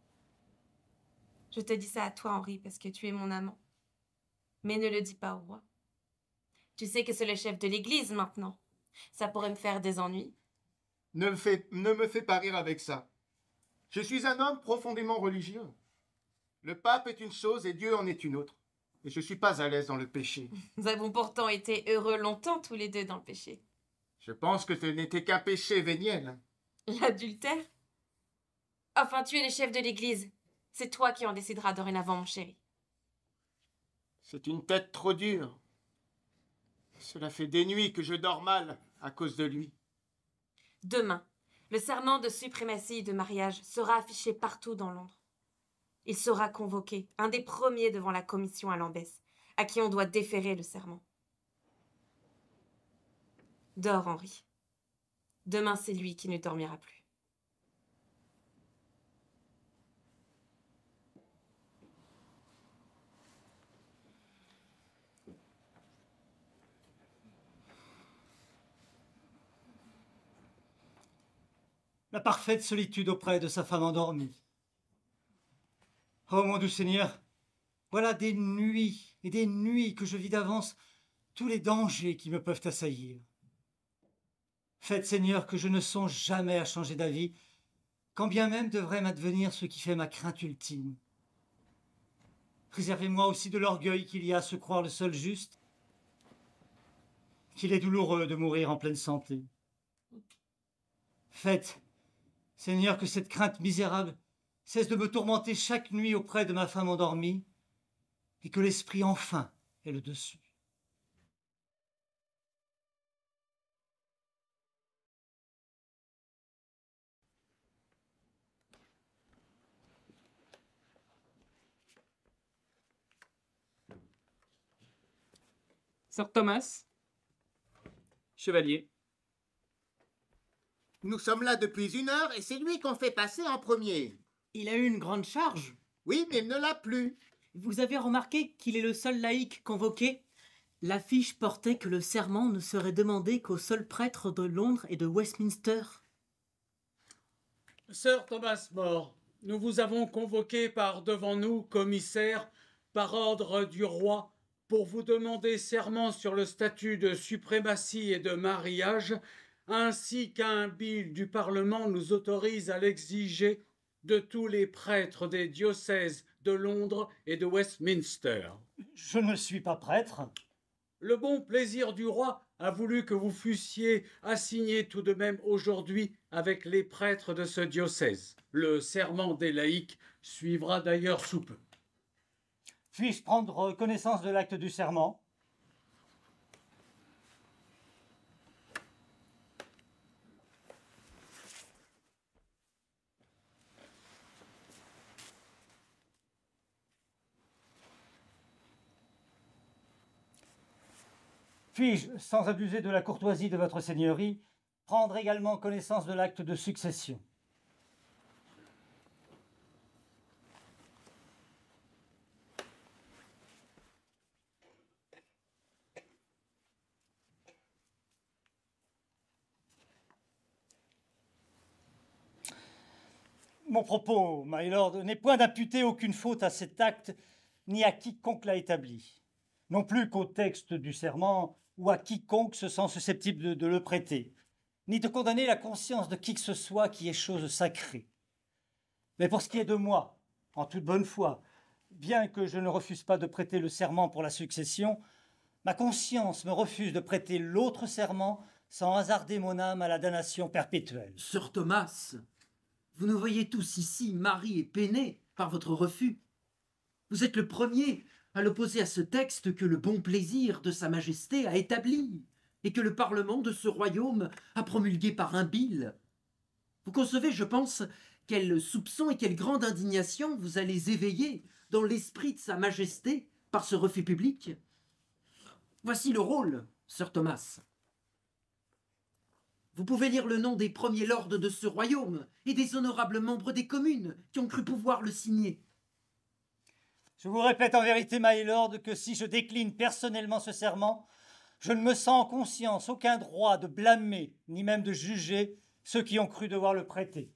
Je te dis ça à toi, Henri, parce que tu es mon amant. Mais ne le dis pas au roi. Tu sais que c'est le chef de l'Église maintenant. Ça pourrait me faire des ennuis. Ne me fais, ne me fais pas rire avec ça. Je suis un homme profondément religieux. Le pape est une chose et Dieu en est une autre. Et je ne suis pas à l'aise dans le péché. Nous avons pourtant été heureux longtemps tous les deux dans le péché. Je pense que ce n'était qu'un péché véniel. L'adultère? Enfin, tu es le chef de l'église. C'est toi qui en décideras dorénavant, mon chéri. C'est une tête trop dure. Cela fait des nuits que je dors mal à cause de lui. Demain, le serment de suprématie et de mariage sera affiché partout dans Londres. Il sera convoqué, un des premiers devant la commission à Lambeth, à qui on doit déférer le serment. Dors, Henri. Demain, c'est lui qui ne dormira plus. La parfaite solitude auprès de sa femme endormie. Oh mon doux Seigneur, voilà des nuits et des nuits que je vis d'avance tous les dangers qui me peuvent assaillir. Faites, Seigneur, que je ne songe jamais à changer d'avis, quand bien même devrait m'advenir ce qui fait ma crainte ultime. Préservez-moi aussi de l'orgueil qu'il y a à se croire le seul juste, qu'il est douloureux de mourir en pleine santé. Faites, Seigneur, que cette crainte misérable cesse de me tourmenter chaque nuit auprès de ma femme endormie, et que l'esprit enfin ait le dessus. Sir Thomas, chevalier. Nous sommes là depuis une heure et c'est lui qu'on fait passer en premier. Il a eu une grande charge. Oui, mais il ne l'a plus. Vous avez remarqué qu'il est le seul laïc convoqué? L'affiche portait que le serment ne serait demandé qu'aux seuls prêtres de Londres et de Westminster. Sir Thomas More, nous vous avons convoqué par devant nous, commissaire, par ordre du roi, pour vous demander serment sur le statut de suprématie et de mariage, ainsi qu'un bill du Parlement nous autorise à l'exiger de tous les prêtres des diocèses de Londres et de Westminster. Je ne suis pas prêtre. Le bon plaisir du roi a voulu que vous fussiez assignés tout de même aujourd'hui avec les prêtres de ce diocèse. Le serment des laïcs suivra d'ailleurs sous peu. Puis-je prendre connaissance de l'acte du serment? Puis-je, sans abuser de la courtoisie de votre seigneurie, prendre également connaissance de l'acte de succession? Mon propos, my lord, n'est point d'imputer aucune faute à cet acte, ni à quiconque l'a établi, non plus qu'au texte du serment ou à quiconque se sent susceptible de, de le prêter, ni de condamner la conscience de qui que ce soit qui est chose sacrée. Mais pour ce qui est de moi, en toute bonne foi, bien que je ne refuse pas de prêter le serment pour la succession, ma conscience me refuse de prêter l'autre serment sans hasarder mon âme à la damnation perpétuelle. Sir Thomas, vous nous voyez tous ici, Marie et peinés par votre refus. Vous êtes le premier à l'opposer à ce texte que le bon plaisir de Sa Majesté a établi et que le Parlement de ce royaume a promulgué par un bill. Vous concevez, je pense, quel soupçon et quelle grande indignation vous allez éveiller dans l'esprit de Sa Majesté par ce refus public. Voici le rôle, Sir Thomas. Vous pouvez lire le nom des premiers lords de ce royaume et des honorables membres des communes qui ont cru pouvoir le signer. Je vous répète en vérité, my lord, que si je décline personnellement ce serment, je ne me sens en conscience aucun droit de blâmer, ni même de juger ceux qui ont cru devoir le prêter.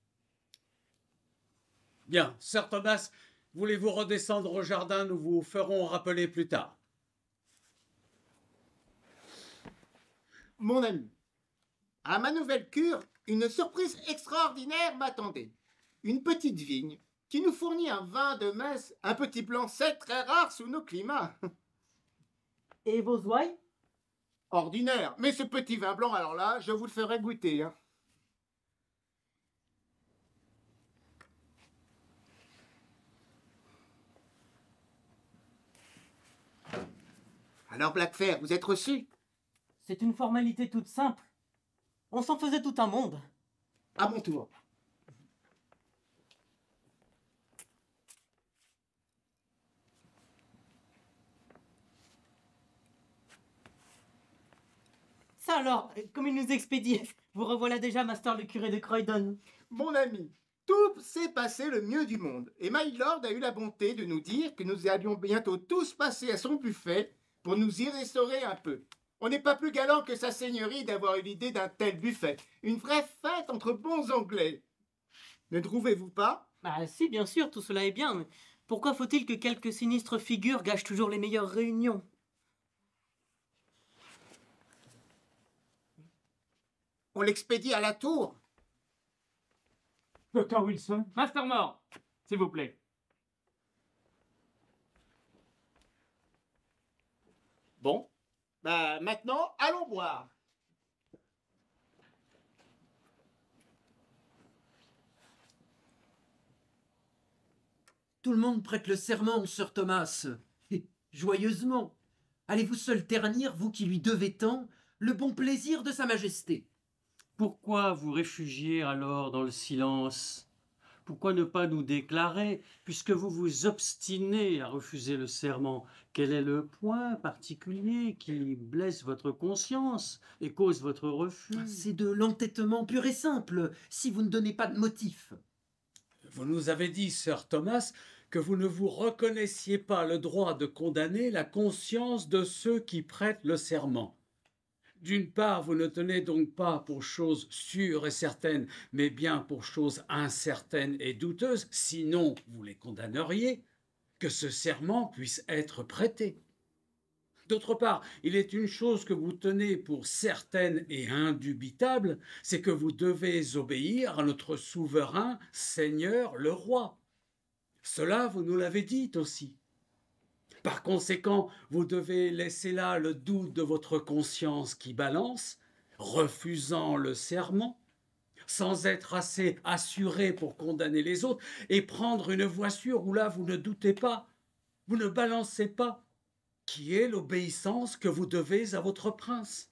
Bien, Sir Thomas, voulez-vous redescendre au jardin? Nous vous ferons rappeler plus tard. Mon ami, à ma nouvelle cure, une surprise extraordinaire m'attendait. Une petite vigne qui nous fournit un vin de Metz, un petit blanc sec très rare sous nos climats. Et vos ouailles? Ordinaire, mais ce petit vin blanc, alors là, je vous le ferai goûter. Hein. Alors, Blackfair, vous êtes reçu? C'est une formalité toute simple. On s'en faisait tout un monde. À mon tour. Ça alors, comme il nous expédie, vous revoilà déjà, Master le curé de Croydon. Mon ami, tout s'est passé le mieux du monde. Et My Lord a eu la bonté de nous dire que nous allions bientôt tous passer à son buffet pour nous y restaurer un peu. On n'est pas plus galant que sa seigneurie d'avoir eu l'idée d'un tel buffet. Une vraie fête entre bons Anglais. Ne trouvez-vous pas? Bah si, bien sûr, tout cela est bien, mais pourquoi faut-il que quelques sinistres figures gâchent toujours les meilleures réunions? On l'expédie à la tour. Docteur Wilson. Master More, s'il vous plaît. Bon, bah maintenant, allons boire. Tout le monde prête le serment, Sir Thomas. Joyeusement. Allez-vous seul ternir, vous qui lui devez tant, le bon plaisir de sa majesté? Pourquoi vous réfugier alors dans le silence? Pourquoi ne pas nous déclarer, puisque vous vous obstinez à refuser le serment? Quel est le point particulier qui blesse votre conscience et cause votre refus? C'est de l'entêtement pur et simple, si vous ne donnez pas de motif. Vous nous avez dit, Sir Thomas, que vous ne vous reconnaissiez pas le droit de condamner la conscience de ceux qui prêtent le serment. D'une part, vous ne tenez donc pas pour chose sûre et certaine, mais bien pour chose incertaine et douteuse, sinon vous les condamneriez, que ce serment puisse être prêté. D'autre part, il est une chose que vous tenez pour certaine et indubitable, c'est que vous devez obéir à notre souverain, Seigneur le roi. Cela, vous nous l'avez dit aussi. Par conséquent, vous devez laisser là le doute de votre conscience qui balance, refusant le serment, sans être assez assuré pour condamner les autres, et prendre une voie sûre où là vous ne doutez pas, vous ne balancez pas, qui est l'obéissance que vous devez à votre prince.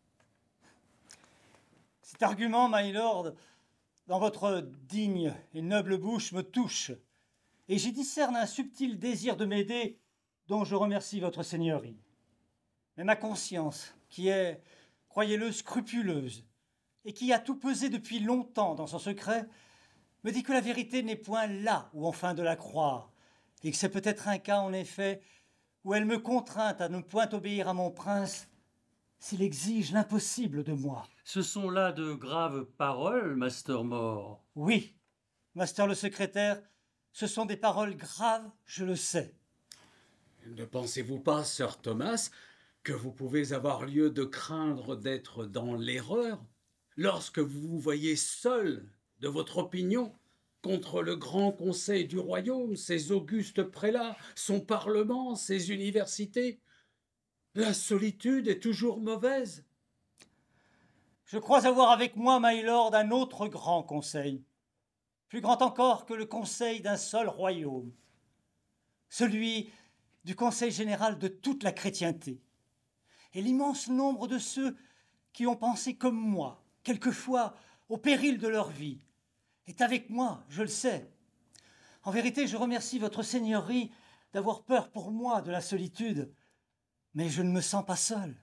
Cet argument, my lord, dans votre digne et noble bouche me touche, et j'y discerne un subtil désir de m'aider dont je remercie votre seigneurie. Mais ma conscience, qui est, croyez-le, scrupuleuse, et qui a tout pesé depuis longtemps dans son secret, me dit que la vérité n'est point là où on feint de la croire, et que c'est peut-être un cas, en effet, où elle me contraint à ne point obéir à mon prince s'il exige l'impossible de moi. Ce sont là de graves paroles, Master More. Oui, Master le secrétaire, ce sont des paroles graves, je le sais. Ne pensez-vous pas, Sir Thomas, que vous pouvez avoir lieu de craindre d'être dans l'erreur lorsque vous vous voyez seul de votre opinion contre le grand conseil du royaume, ses augustes prélats, son parlement, ses universités? La solitude est toujours mauvaise. Je crois avoir avec moi, my lord, un autre grand conseil, plus grand encore que le conseil d'un seul royaume, celui du conseil général de toute la chrétienté, et l'immense nombre de ceux qui ont pensé comme moi, quelquefois au péril de leur vie, est avec moi, je le sais. En vérité, je remercie votre seigneurie d'avoir peur pour moi de la solitude, mais je ne me sens pas seul.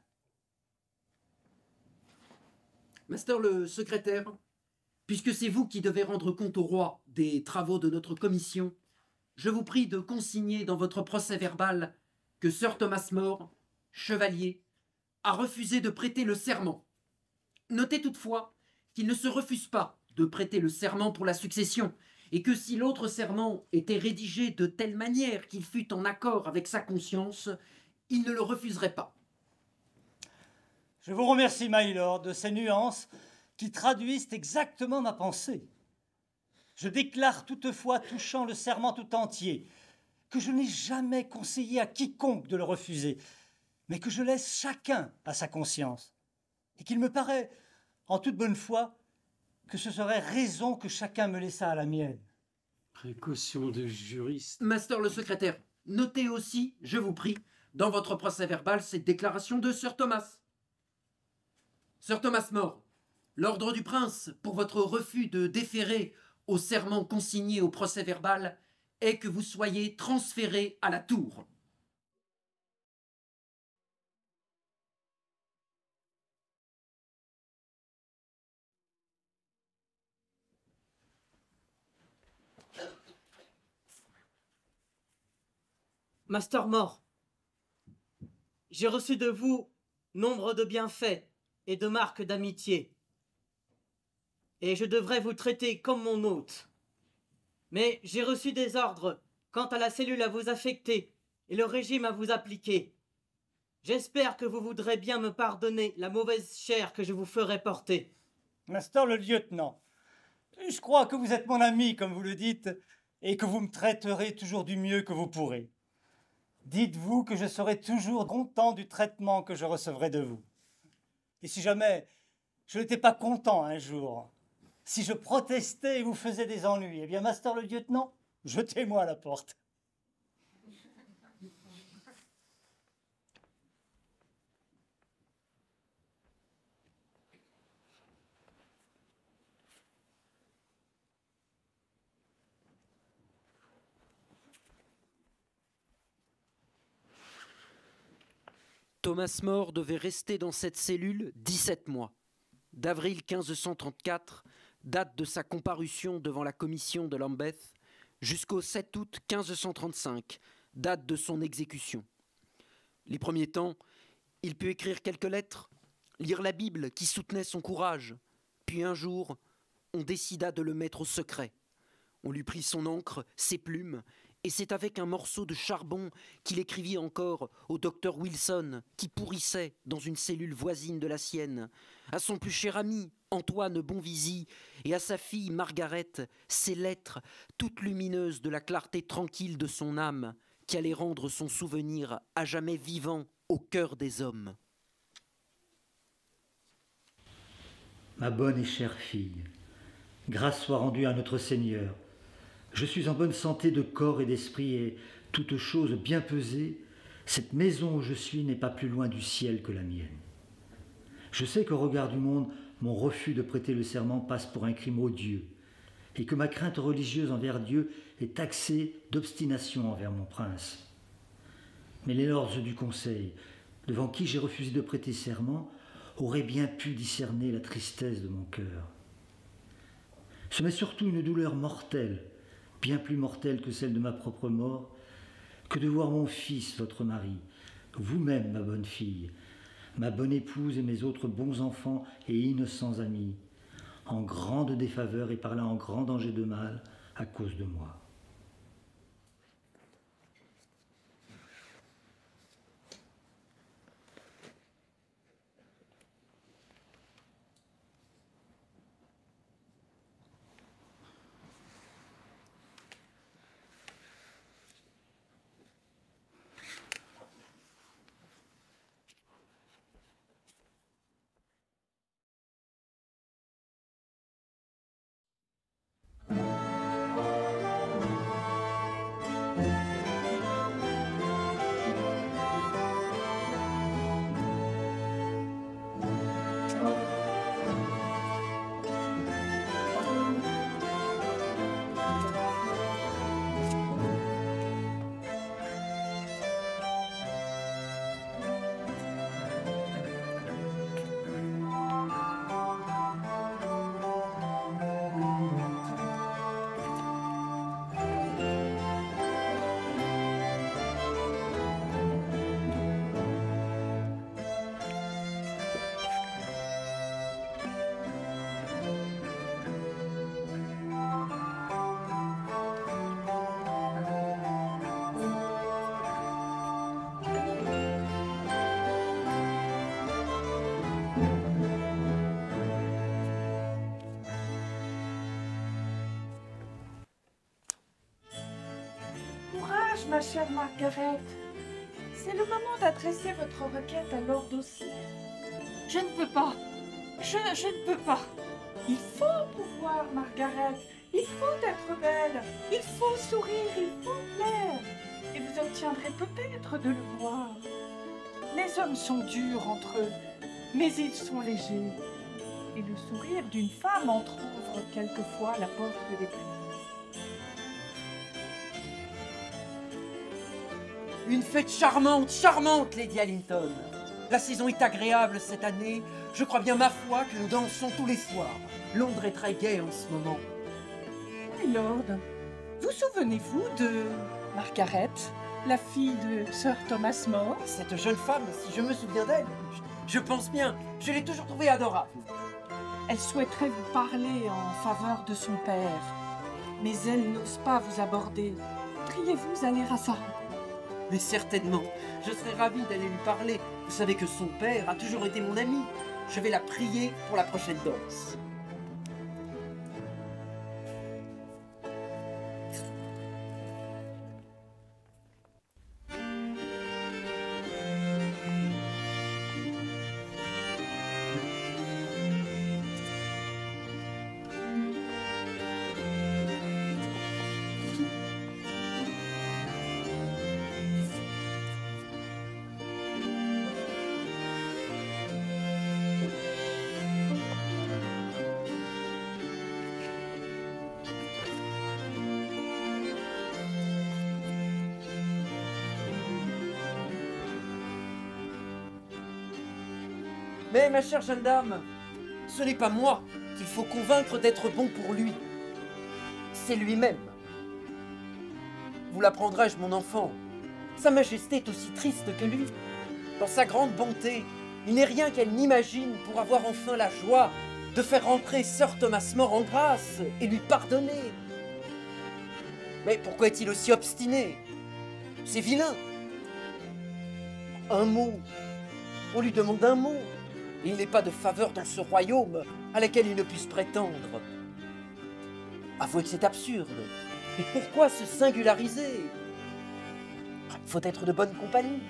Master le secrétaire, puisque c'est vous qui devez rendre compte au roi des travaux de notre commission, je vous prie de consigner dans votre procès-verbal que Sir Thomas More, chevalier, a refusé de prêter le serment. Notez toutefois qu'il ne se refuse pas de prêter le serment pour la succession, et que si l'autre serment était rédigé de telle manière qu'il fût en accord avec sa conscience, il ne le refuserait pas. Je vous remercie, my lord, de ces nuances qui traduisent exactement ma pensée. Je déclare toutefois, touchant le serment tout entier, que je n'ai jamais conseillé à quiconque de le refuser, mais que je laisse chacun à sa conscience, et qu'il me paraît, en toute bonne foi, que ce serait raison que chacun me laissât à la mienne. Précaution de juriste. Master le secrétaire, notez aussi, je vous prie, dans votre procès-verbal cette déclaration de Sir Thomas. Sir Thomas More, l'ordre du prince pour votre refus de déférer au serment consigné au procès-verbal est que vous soyez transféré à la tour. Master More, j'ai reçu de vous nombre de bienfaits et de marques d'amitié, et je devrais vous traiter comme mon hôte. Mais j'ai reçu des ordres quant à la cellule à vous affecter et le régime à vous appliquer. J'espère que vous voudrez bien me pardonner la mauvaise chair que je vous ferai porter. Master le lieutenant, je crois que vous êtes mon ami, comme vous le dites, et que vous me traiterez toujours du mieux que vous pourrez. Dites-vous que je serai toujours content du traitement que je recevrai de vous. Et si jamais je n'étais pas content un jour, si je protestais et vous faisais des ennuis, eh bien, Master le lieutenant, jetez-moi à la porte. Thomas More devait rester dans cette cellule dix-sept mois. D'avril quinze cent trente-quatre, date de sa comparution devant la commission de Lambeth, jusqu'au sept août quinze cent trente-cinq, date de son exécution. Les premiers temps, il put écrire quelques lettres, lire la Bible qui soutenait son courage. Puis un jour, on décida de le mettre au secret. On lui prit son encre, ses plumes, et c'est avec un morceau de charbon qu'il écrivit encore au docteur Wilson, qui pourrissait dans une cellule voisine de la sienne, à son plus cher ami, Antoine Bonvisy, et à sa fille Margaret, ces lettres toutes lumineuses de la clarté tranquille de son âme, qui allaient rendre son souvenir à jamais vivant au cœur des hommes. Ma bonne et chère fille, grâce soit rendue à notre Seigneur. Je suis en bonne santé de corps et d'esprit, et toute chose bien pesée, cette maison où je suis n'est pas plus loin du ciel que la mienne. Je sais qu'au regard du monde, mon refus de prêter le serment passe pour un crime odieux, et que ma crainte religieuse envers Dieu est taxée d'obstination envers mon prince. Mais les lords du conseil, devant qui j'ai refusé de prêter serment, auraient bien pu discerner la tristesse de mon cœur. Ce m'est surtout une douleur mortelle, bien plus mortelle que celle de ma propre mort, que de voir mon fils, votre mari, vous-même, ma bonne fille, ma bonne épouse et mes autres bons enfants et innocents amis, en grande défaveur et par là en grand danger de mal à cause de moi. ma chère Margaret. C'est le moment d'adresser votre requête à Lord aussi. Je ne peux pas. Je, je ne peux pas. Il faut pouvoir, Margaret. Il faut être belle. Il faut sourire. Il faut plaire. Et vous obtiendrez peut-être de le voir. Les hommes sont durs entre eux, mais ils sont légers. Et le sourire d'une femme entr'ouvre quelquefois la porte des plus. Une fête charmante, charmante, Lady Allington. La saison est agréable cette année. Je crois bien, ma foi, que nous dansons tous les soirs. Londres est très gai en ce moment. Milord, vous souvenez-vous de Margaret, la fille de Sir Thomas More? Cette jeune femme, si je me souviens d'elle, je, je pense bien, je l'ai toujours trouvée adorable. Elle souhaiterait vous parler en faveur de son père, mais elle n'ose pas vous aborder. Priez-vous aller à sa rencontre. Mais certainement, je serais ravie d'aller lui parler. Vous savez que son père a toujours été mon ami. Je vais la prier pour la prochaine danse. Mais ma chère jeune dame, ce n'est pas moi qu'il faut convaincre d'être bon pour lui. C'est lui-même. Vous l'apprendrai-je, mon enfant? Sa Majesté est aussi triste que lui. Dans sa grande bonté, il n'est rien qu'elle n'imagine pour avoir enfin la joie de faire rentrer Sir Thomas More en grâce et lui pardonner. Mais pourquoi est-il aussi obstiné? C'est vilain. Un mot. On lui demande un mot. Et il n'est pas de faveur dans ce royaume à laquelle il ne puisse prétendre. Avouez que c'est absurde. Et pourquoi se singulariser? Il faut être de bonne compagnie.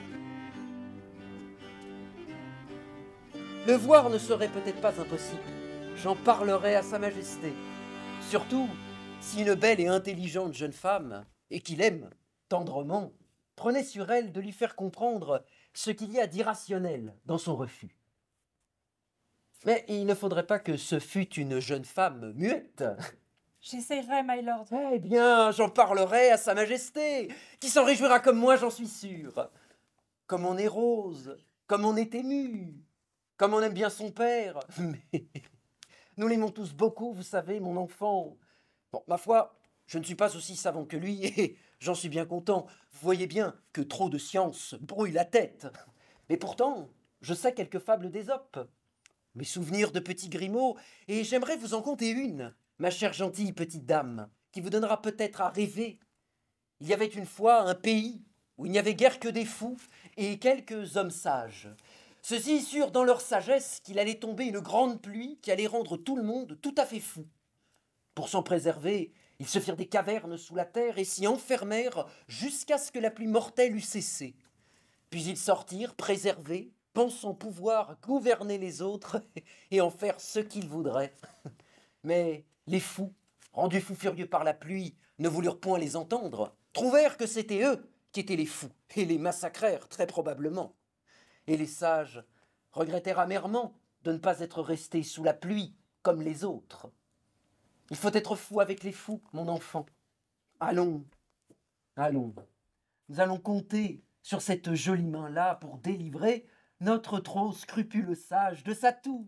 Le voir ne serait peut-être pas impossible. J'en parlerai à Sa Majesté. Surtout si une belle et intelligente jeune femme, et qu'il aime tendrement, prenait sur elle de lui faire comprendre ce qu'il y a d'irrationnel dans son refus. Mais il ne faudrait pas que ce fût une jeune femme muette. J'essaierai, my lord. Eh bien, j'en parlerai à Sa Majesté, qui s'en réjouira comme moi, j'en suis sûr. Comme on est rose, comme on est ému, comme on aime bien son père. Mais nous l'aimons tous beaucoup, vous savez, mon enfant. Bon, ma foi, je ne suis pas aussi savant que lui, et j'en suis bien content. Vous voyez bien que trop de science brouille la tête. Mais pourtant, je sais quelques fables d'Ésope. Mes souvenirs de petits Grimaud, et j'aimerais vous en conter une, ma chère gentille petite dame, qui vous donnera peut-être à rêver. Il y avait une fois un pays où il n'y avait guère que des fous et quelques hommes sages. Ceux-ci surent dans leur sagesse qu'il allait tomber une grande pluie qui allait rendre tout le monde tout à fait fou. Pour s'en préserver, ils se firent des cavernes sous la terre et s'y enfermèrent jusqu'à ce que la pluie mortelle eût cessé. Puis ils sortirent, préservés, pensant pouvoir gouverner les autres et en faire ce qu'ils voudraient. Mais les fous, rendus fous furieux par la pluie, ne voulurent point les entendre, trouvèrent que c'étaient eux qui étaient les fous, et les massacrèrent très probablement. Et les sages regrettèrent amèrement de ne pas être restés sous la pluie comme les autres. Il faut être fou avec les fous, mon enfant. Allons, allons, nous allons compter sur cette jolie main-là pour délivrer notre trop scrupuleux sage de sa tour.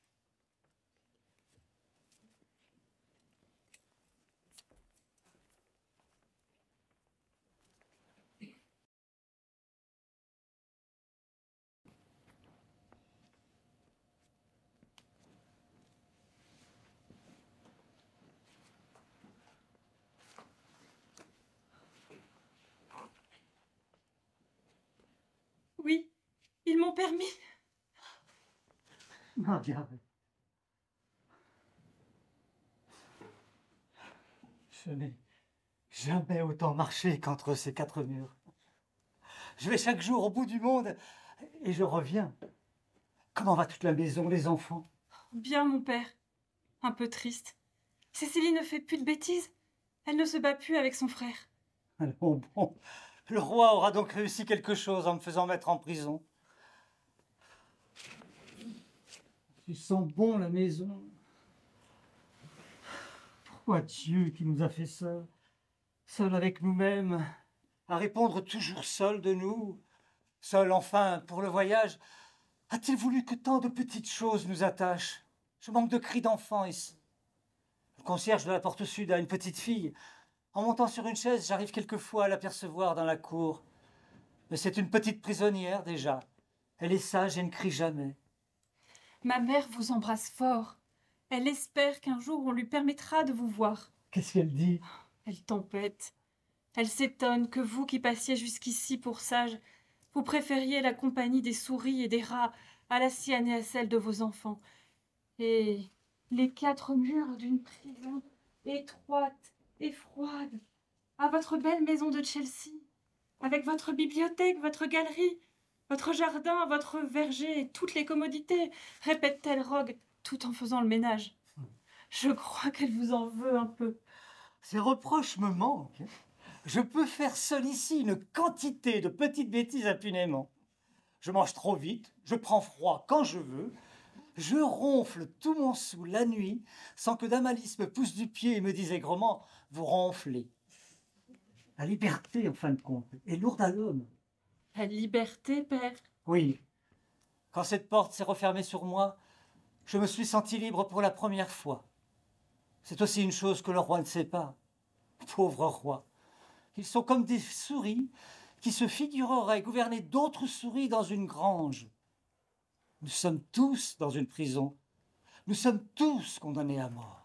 Oui, ils m'ont permis. Margaret. Je n'ai Jamais autant marché qu'entre ces quatre murs. Je vais chaque jour au bout du monde et je reviens. Comment va toute la maison, les enfants? Bien, mon père. Un peu triste. Cécilie ne fait plus de bêtises. Elle ne se bat plus avec son frère. Bon, bon, le roi aura donc réussi quelque chose en me faisant mettre en prison. Tu sens bon la maison. Pourquoi Dieu qui nous a fait seuls, seuls avec nous-mêmes, à répondre toujours seuls de nous, seuls enfin pour le voyage, a-t-il voulu que tant de petites choses nous attachent? Je manque de cris d'enfant ici. Le concierge de la porte sud a une petite fille. En montant sur une chaise, j'arrive quelquefois à l'apercevoir dans la cour. Mais c'est une petite prisonnière déjà. Elle est sage et ne crie jamais. Ma mère vous embrasse fort. Elle espère qu'un jour on lui permettra de vous voir. Qu'est-ce qu'elle dit? Elle tempête. Elle s'étonne que vous qui passiez jusqu'ici pour sage, vous préfériez la compagnie des souris et des rats à la sienne et à celle de vos enfants. Et les quatre murs d'une prison étroite et froide, à votre belle maison de Chelsea, avec votre bibliothèque, votre galerie, votre jardin, votre verger et toutes les commodités, répète-t-elle Rogue, tout en faisant le ménage. Je crois qu'elle vous en veut un peu. Ces reproches me manquent. Je peux faire seul ici une quantité de petites bêtises impunément. Je mange trop vite, je prends froid quand je veux, je ronfle tout mon sou la nuit sans que Damalis me pousse du pied et me dise aigrement « vous ronflez ». La liberté, en fin de compte, est lourde à l'homme. La liberté, père? Oui. Quand cette porte s'est refermée sur moi, je me suis senti libre pour la première fois. C'est aussi une chose que le roi ne sait pas. Pauvre roi. Ils sont comme des souris qui se figureraient gouverner d'autres souris dans une grange. Nous sommes tous dans une prison. Nous sommes tous condamnés à mort.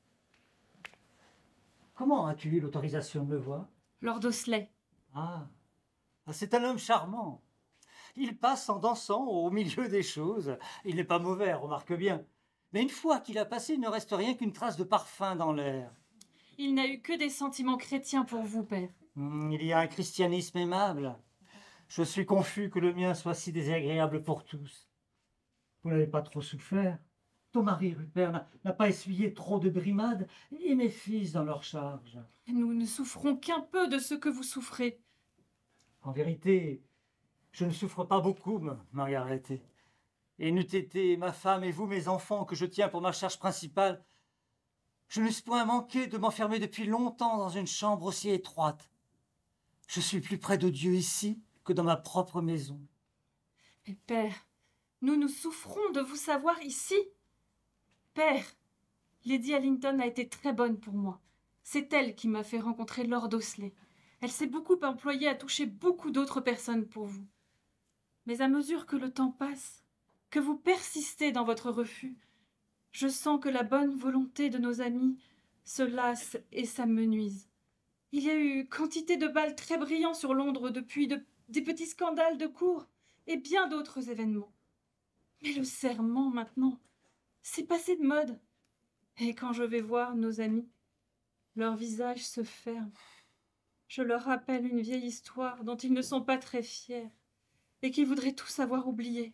Comment as-tu eu l'autorisation de me voir? Lord Osley. Ah, c'est un homme charmant. Il passe en dansant au milieu des choses. Il n'est pas mauvais, remarque bien. Mais une fois qu'il a passé, il ne reste rien qu'une trace de parfum dans l'air. Il n'a eu que des sentiments chrétiens pour vous, père. Hum, il y a un christianisme aimable. Je suis confus que le mien soit si désagréable pour tous. Vous n'avez pas trop souffert. Ton mari, Rupert, n'a- n'a pas essuyé trop de brimades et mes fils dans leur charge. Nous ne souffrons qu'un peu de ce que vous souffrez. En vérité, je ne souffre pas beaucoup, ma- Margaret. Et n'eût été ma femme et vous, mes enfants, que je tiens pour ma charge principale, je n'eusse point manqué de m'enfermer depuis longtemps dans une chambre aussi étroite. Je suis plus près de Dieu ici que dans ma propre maison. Mais père, nous nous souffrons de vous savoir ici. Père, Lady Allington a été très bonne pour moi. C'est elle qui m'a fait rencontrer Lord Osley. Elle s'est beaucoup employée à toucher beaucoup d'autres personnes pour vous. Mais à mesure que le temps passe, que vous persistez dans votre refus, je sens que la bonne volonté de nos amis se lasse et s'amenuise. Il y a eu quantité de balles très brillants sur Londres depuis de, des petits scandales de cour et bien d'autres événements. Mais le serment, maintenant, c'est passé de mode. Et quand je vais voir nos amis, leur visage se ferme. Je leur rappelle une vieille histoire dont ils ne sont pas très fiers et qu'ils voudraient tous avoir oublié.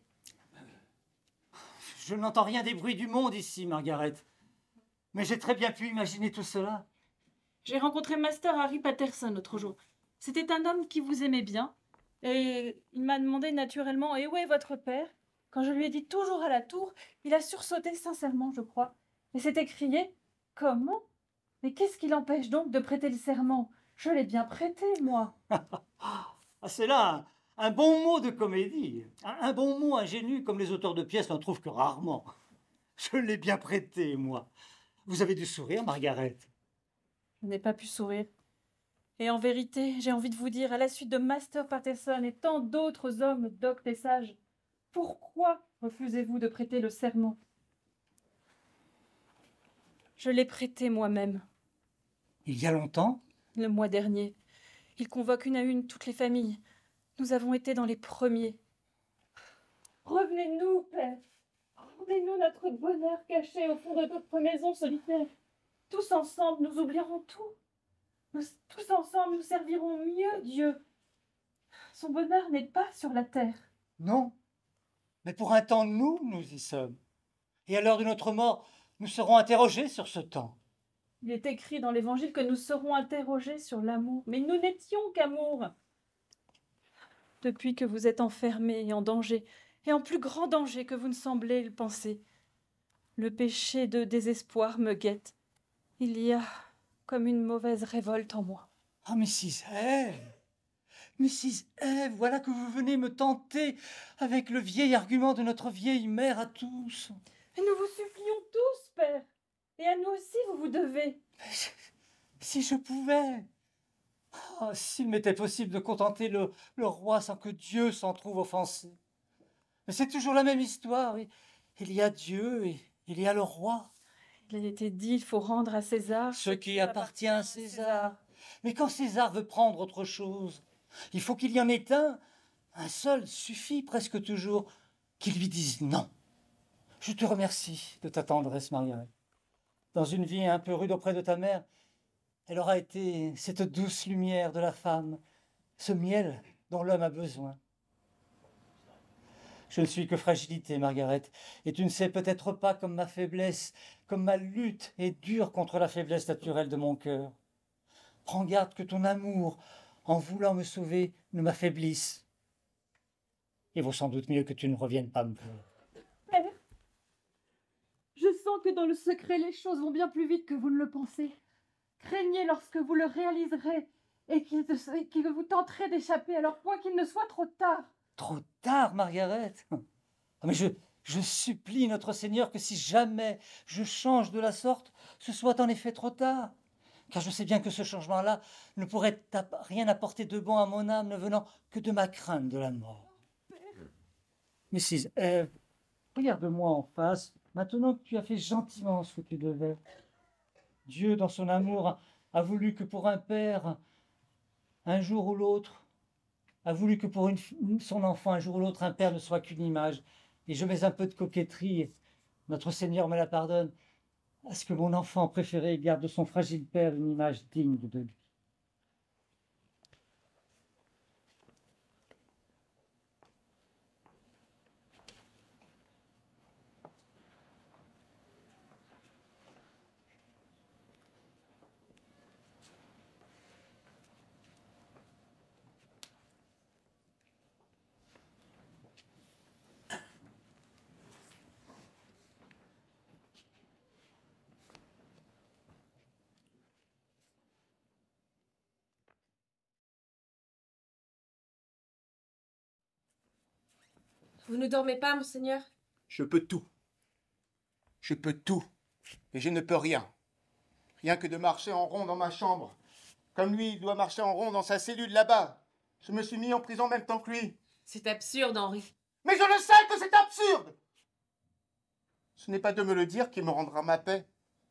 Je n'entends rien des bruits du monde ici, Margaret. Mais j'ai très bien pu imaginer tout cela. J'ai rencontré Master Harry Patterson l'autre jour. C'était un homme qui vous aimait bien. Et il m'a demandé naturellement « Et où est votre père ?» Quand je lui ai dit « Toujours à la tour », il a sursauté sincèrement, je crois. Et s'est écrié « Comment? Mais qu'est-ce qui l'empêche donc de prêter le serment? Je l'ai bien prêté, moi. » Ah, c'est là un, un bon mot de comédie. Un, un bon mot ingénu comme les auteurs de pièces n'en trouvent que rarement. Je l'ai bien prêté, moi. Vous avez dû sourire, Margaret. Je n'ai pas pu sourire. Et en vérité, j'ai envie de vous dire, à la suite de Master Patterson et tant d'autres hommes doctes et sages, pourquoi refusez-vous de prêter le serment? Je l'ai prêté moi-même. Il y a longtemps? Le mois dernier. Il convoque une à une toutes les familles. Nous avons été dans les premiers. Revenez-nous, père. Rendez-nous notre bonheur caché au fond de notre maison solitaire. Tous ensemble, nous oublierons tout. Nous, tous ensemble, nous servirons mieux Dieu. Son bonheur n'est pas sur la terre. Non, mais pour un temps, nous, nous y sommes. Et à l'heure de notre mort, nous serons interrogés sur ce temps. Il est écrit dans l'Évangile que nous serons interrogés sur l'amour. Mais nous n'étions qu'amour. Depuis que vous êtes enfermés et en danger, et en plus grand danger que vous ne semblez le penser, le péché de désespoir me guette. Il y a comme une mauvaise révolte en moi. Ah, missus Eve, missus Eve, voilà que vous venez me tenter avec le vieil argument de notre vieille mère à tous. Et nous vous supplions tous, Père. Et à nous aussi, vous vous devez. Si je pouvais. Oh, s'il m'était possible de contenter le, le roi sans que Dieu s'en trouve offensé. Mais c'est toujours la même histoire. Il y a Dieu et il y a le roi. Il a été dit, il faut rendre à César ce qui appartient à César. Mais quand César veut prendre autre chose, il faut qu'il y en ait un. Un seul suffit presque toujours, qui lui dise non. Je te remercie de ta tendresse, Margaret. Dans une vie un peu rude auprès de ta mère, elle aura été cette douce lumière de la femme, ce miel dont l'homme a besoin. Je ne suis que fragilité, Margaret, et tu ne sais peut-être pas comme ma faiblesse, comme ma lutte est dure contre la faiblesse naturelle de mon cœur. Prends garde que ton amour, en voulant me sauver, ne m'affaiblisse. Il vaut sans doute mieux que tu ne reviennes pas me voir. Père, je sens que dans le secret, les choses vont bien plus vite que vous ne le pensez. Craignez lorsque vous le réaliserez et qu'il que vous tenterez d'échapper, alors point qu'il ne soit trop tard. Trop tard, Margaret. Mais je, je supplie notre Seigneur que si jamais je change de la sorte, ce soit en effet trop tard. Car je sais bien que ce changement-là ne pourrait rien apporter de bon à mon âme, ne venant que de ma crainte de la mort. missus Eve, regarde-moi en face, maintenant que tu as fait gentiment ce que tu devais. Dieu, dans son amour, a voulu que pour un père, un jour ou l'autre, a voulu que pour une, son enfant, un jour ou l'autre, un père ne soit qu'une image. Et je mets un peu de coquetterie, notre Seigneur me la pardonne, à ce que mon enfant préféré garde de son fragile père une image digne de lui. Vous ne dormez pas, monseigneur? Je peux tout. Je peux tout. Et je ne peux rien. Rien que de marcher en rond dans ma chambre. Comme lui, il doit marcher en rond dans sa cellule là-bas. Je me suis mis en prison en même temps que lui. C'est absurde, Henri. Mais je le sais que c'est absurde! Ce n'est pas de me le dire qui me rendra ma paix.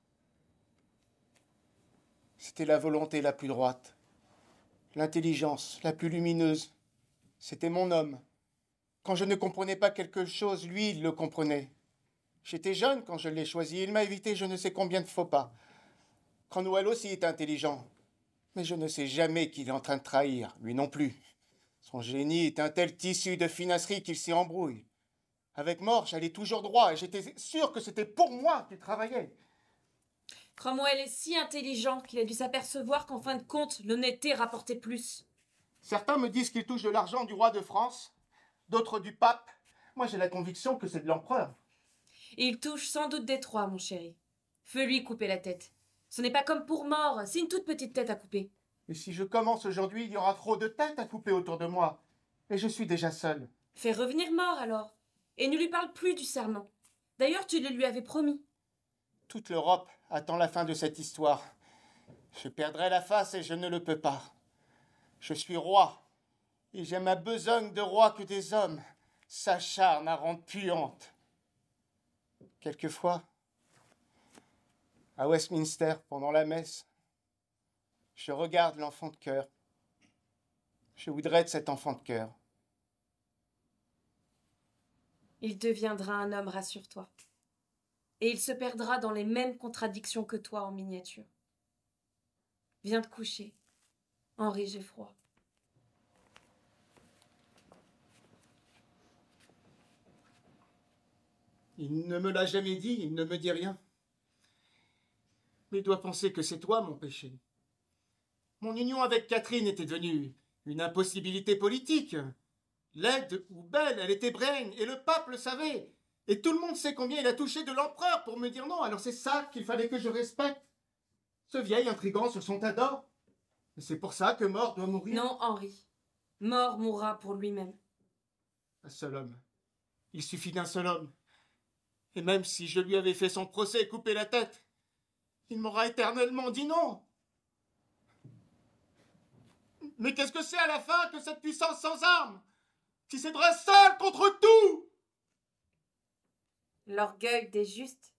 C'était la volonté la plus droite. L'intelligence la plus lumineuse. C'était mon homme. Quand je ne comprenais pas quelque chose, lui, il le comprenait. J'étais jeune quand je l'ai choisi. Il m'a évité je ne sais combien de faux pas. Cromwell aussi est intelligent. Mais je ne sais jamais qu'il est en train de trahir, lui non plus. Son génie est un tel tissu de finasserie qu'il s'y embrouille. Avec Mort, j'allais toujours droit et j'étais sûr que c'était pour moi qu'il travaillait. Cromwell est si intelligent qu'il a dû s'apercevoir qu'en fin de compte, l'honnêteté rapportait plus. Certains me disent qu'il touche de l'argent du roi de France, d'autres du pape. Moi, j'ai la conviction que c'est de l'empereur. Et il touche sans doute des trois, mon chéri. Fais-lui couper la tête. Ce n'est pas comme pour Mort, c'est une toute petite tête à couper. Et si je commence aujourd'hui, il y aura trop de têtes à couper autour de moi. Et je suis déjà seul. Fais revenir Mort, alors. Et ne lui parle plus du serment. D'ailleurs, tu le lui avais promis. Toute l'Europe attend la fin de cette histoire. Je perdrai la face et je ne le peux pas. Je suis roi. Et j'ai ma besogne de roi que des hommes s'acharnent à rendre puante. Quelquefois, à Westminster, pendant la messe, je regarde l'enfant de cœur. Je voudrais être cet enfant de cœur. Il deviendra un homme, rassure-toi. Et il se perdra dans les mêmes contradictions que toi en miniature. Viens te coucher. Henri, j'ai froid. Il ne me l'a jamais dit, il ne me dit rien. Mais il doit penser que c'est toi mon péché. Mon union avec Catherine était devenue une impossibilité politique. Laide ou belle, elle était brègne, et le pape le savait. Et tout le monde sait combien il a touché de l'empereur pour me dire non, alors c'est ça qu'il fallait que je respecte. Ce vieil intrigant sur son tas d'or. Et c'est pour ça que Mort doit mourir. Non, Henri. Mort mourra pour lui-même. Un seul homme. Il suffit d'un seul homme. Et même si je lui avais fait son procès et coupé la tête, il m'aura éternellement dit non. Mais qu'est-ce que c'est à la fin que cette puissance sans armes, si c'est dresse seul contre tout? L'orgueil des justes.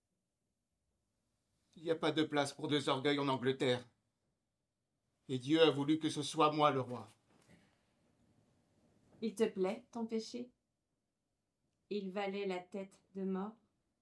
Il n'y a pas de place pour deux orgueils en Angleterre. Et Dieu a voulu que ce soit moi le roi. Il te plaît, ton péché? Il valait la tête de Mort?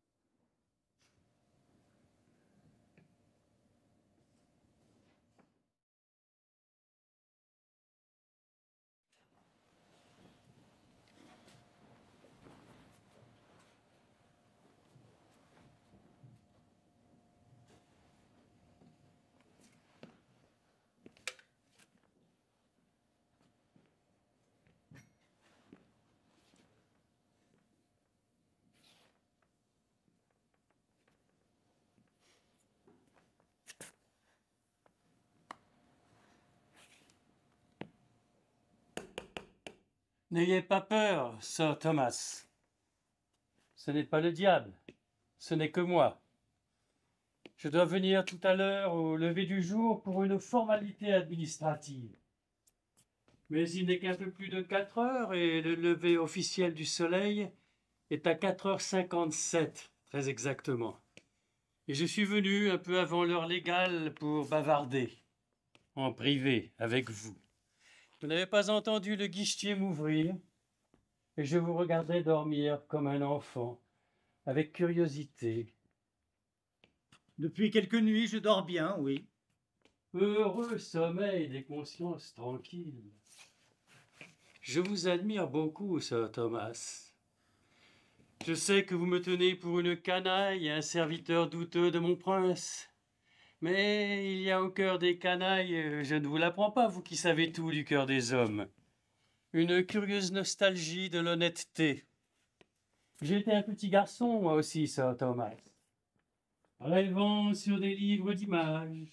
N'ayez pas peur, Sir Thomas. Ce n'est pas le diable, ce n'est que moi. Je dois venir tout à l'heure au lever du jour pour une formalité administrative. Mais il n'est qu'un peu plus de quatre heures et le lever officiel du soleil est à quatre heures cinquante-sept, très exactement. Et je suis venu un peu avant l'heure légale pour bavarder, en privé, avec vous. Vous n'avez pas entendu le guichetier m'ouvrir, et je vous regardais dormir comme un enfant, avec curiosité. Depuis quelques nuits, je dors bien, oui. Heureux sommeil des consciences tranquilles. Je vous admire beaucoup, Sir Thomas. Je sais que vous me tenez pour une canaille et un serviteur douteux de mon prince. Mais il y a au cœur des canailles, je ne vous l'apprends pas, vous qui savez tout du cœur des hommes, une curieuse nostalgie de l'honnêteté. J'étais un petit garçon, moi aussi, Sir Thomas, rêvant sur des livres d'images.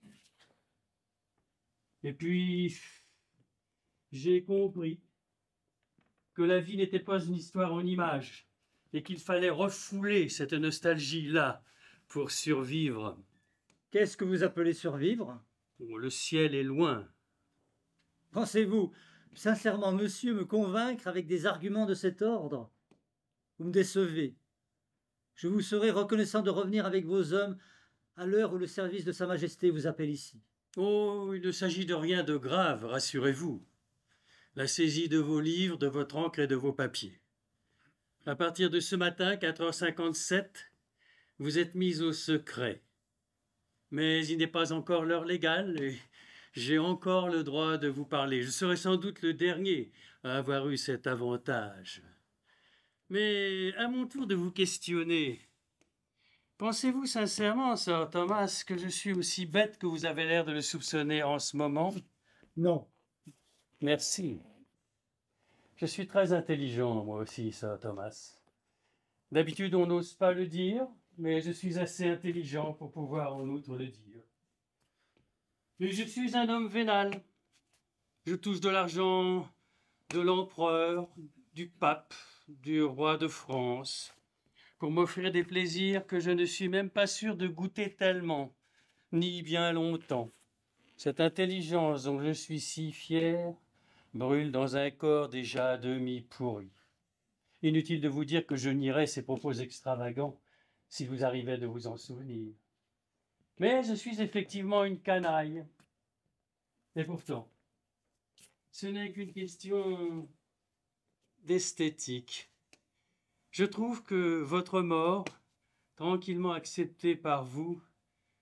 Et puis, j'ai compris que la vie n'était pas une histoire en images, et qu'il fallait refouler cette nostalgie-là pour survivre. Qu'est-ce que vous appelez survivre? Oh, le ciel est loin. Pensez-vous sincèrement, monsieur, me convaincre avec des arguments de cet ordre? Vous me décevez. Je vous serai reconnaissant de revenir avec vos hommes à l'heure où le service de Sa Majesté vous appelle ici. Oh, il ne s'agit de rien de grave, rassurez-vous. La saisie de vos livres, de votre encre et de vos papiers. À partir de ce matin, quatre heures cinquante-sept, vous êtes mis au secret. Mais il n'est pas encore l'heure légale et j'ai encore le droit de vous parler. Je serai sans doute le dernier à avoir eu cet avantage. Mais à mon tour de vous questionner, pensez-vous sincèrement, Sir Thomas, que je suis aussi bête que vous avez l'air de le soupçonner en ce moment? Non. Merci. Je suis très intelligent, moi aussi, Sir Thomas. D'habitude, on n'ose pas le dire, mais je suis assez intelligent pour pouvoir en outre le dire. Et je suis un homme vénal. Je touche de l'argent de l'empereur, du pape, du roi de France, pour m'offrir des plaisirs que je ne suis même pas sûr de goûter tellement, ni bien longtemps. Cette intelligence dont je suis si fier brûle dans un corps déjà à demi pourri. Inutile de vous dire que je nierais ces propos extravagants si vous arrivez de vous en souvenir. Mais je suis effectivement une canaille. Et pourtant, ce n'est qu'une question d'esthétique. Je trouve que votre mort, tranquillement acceptée par vous,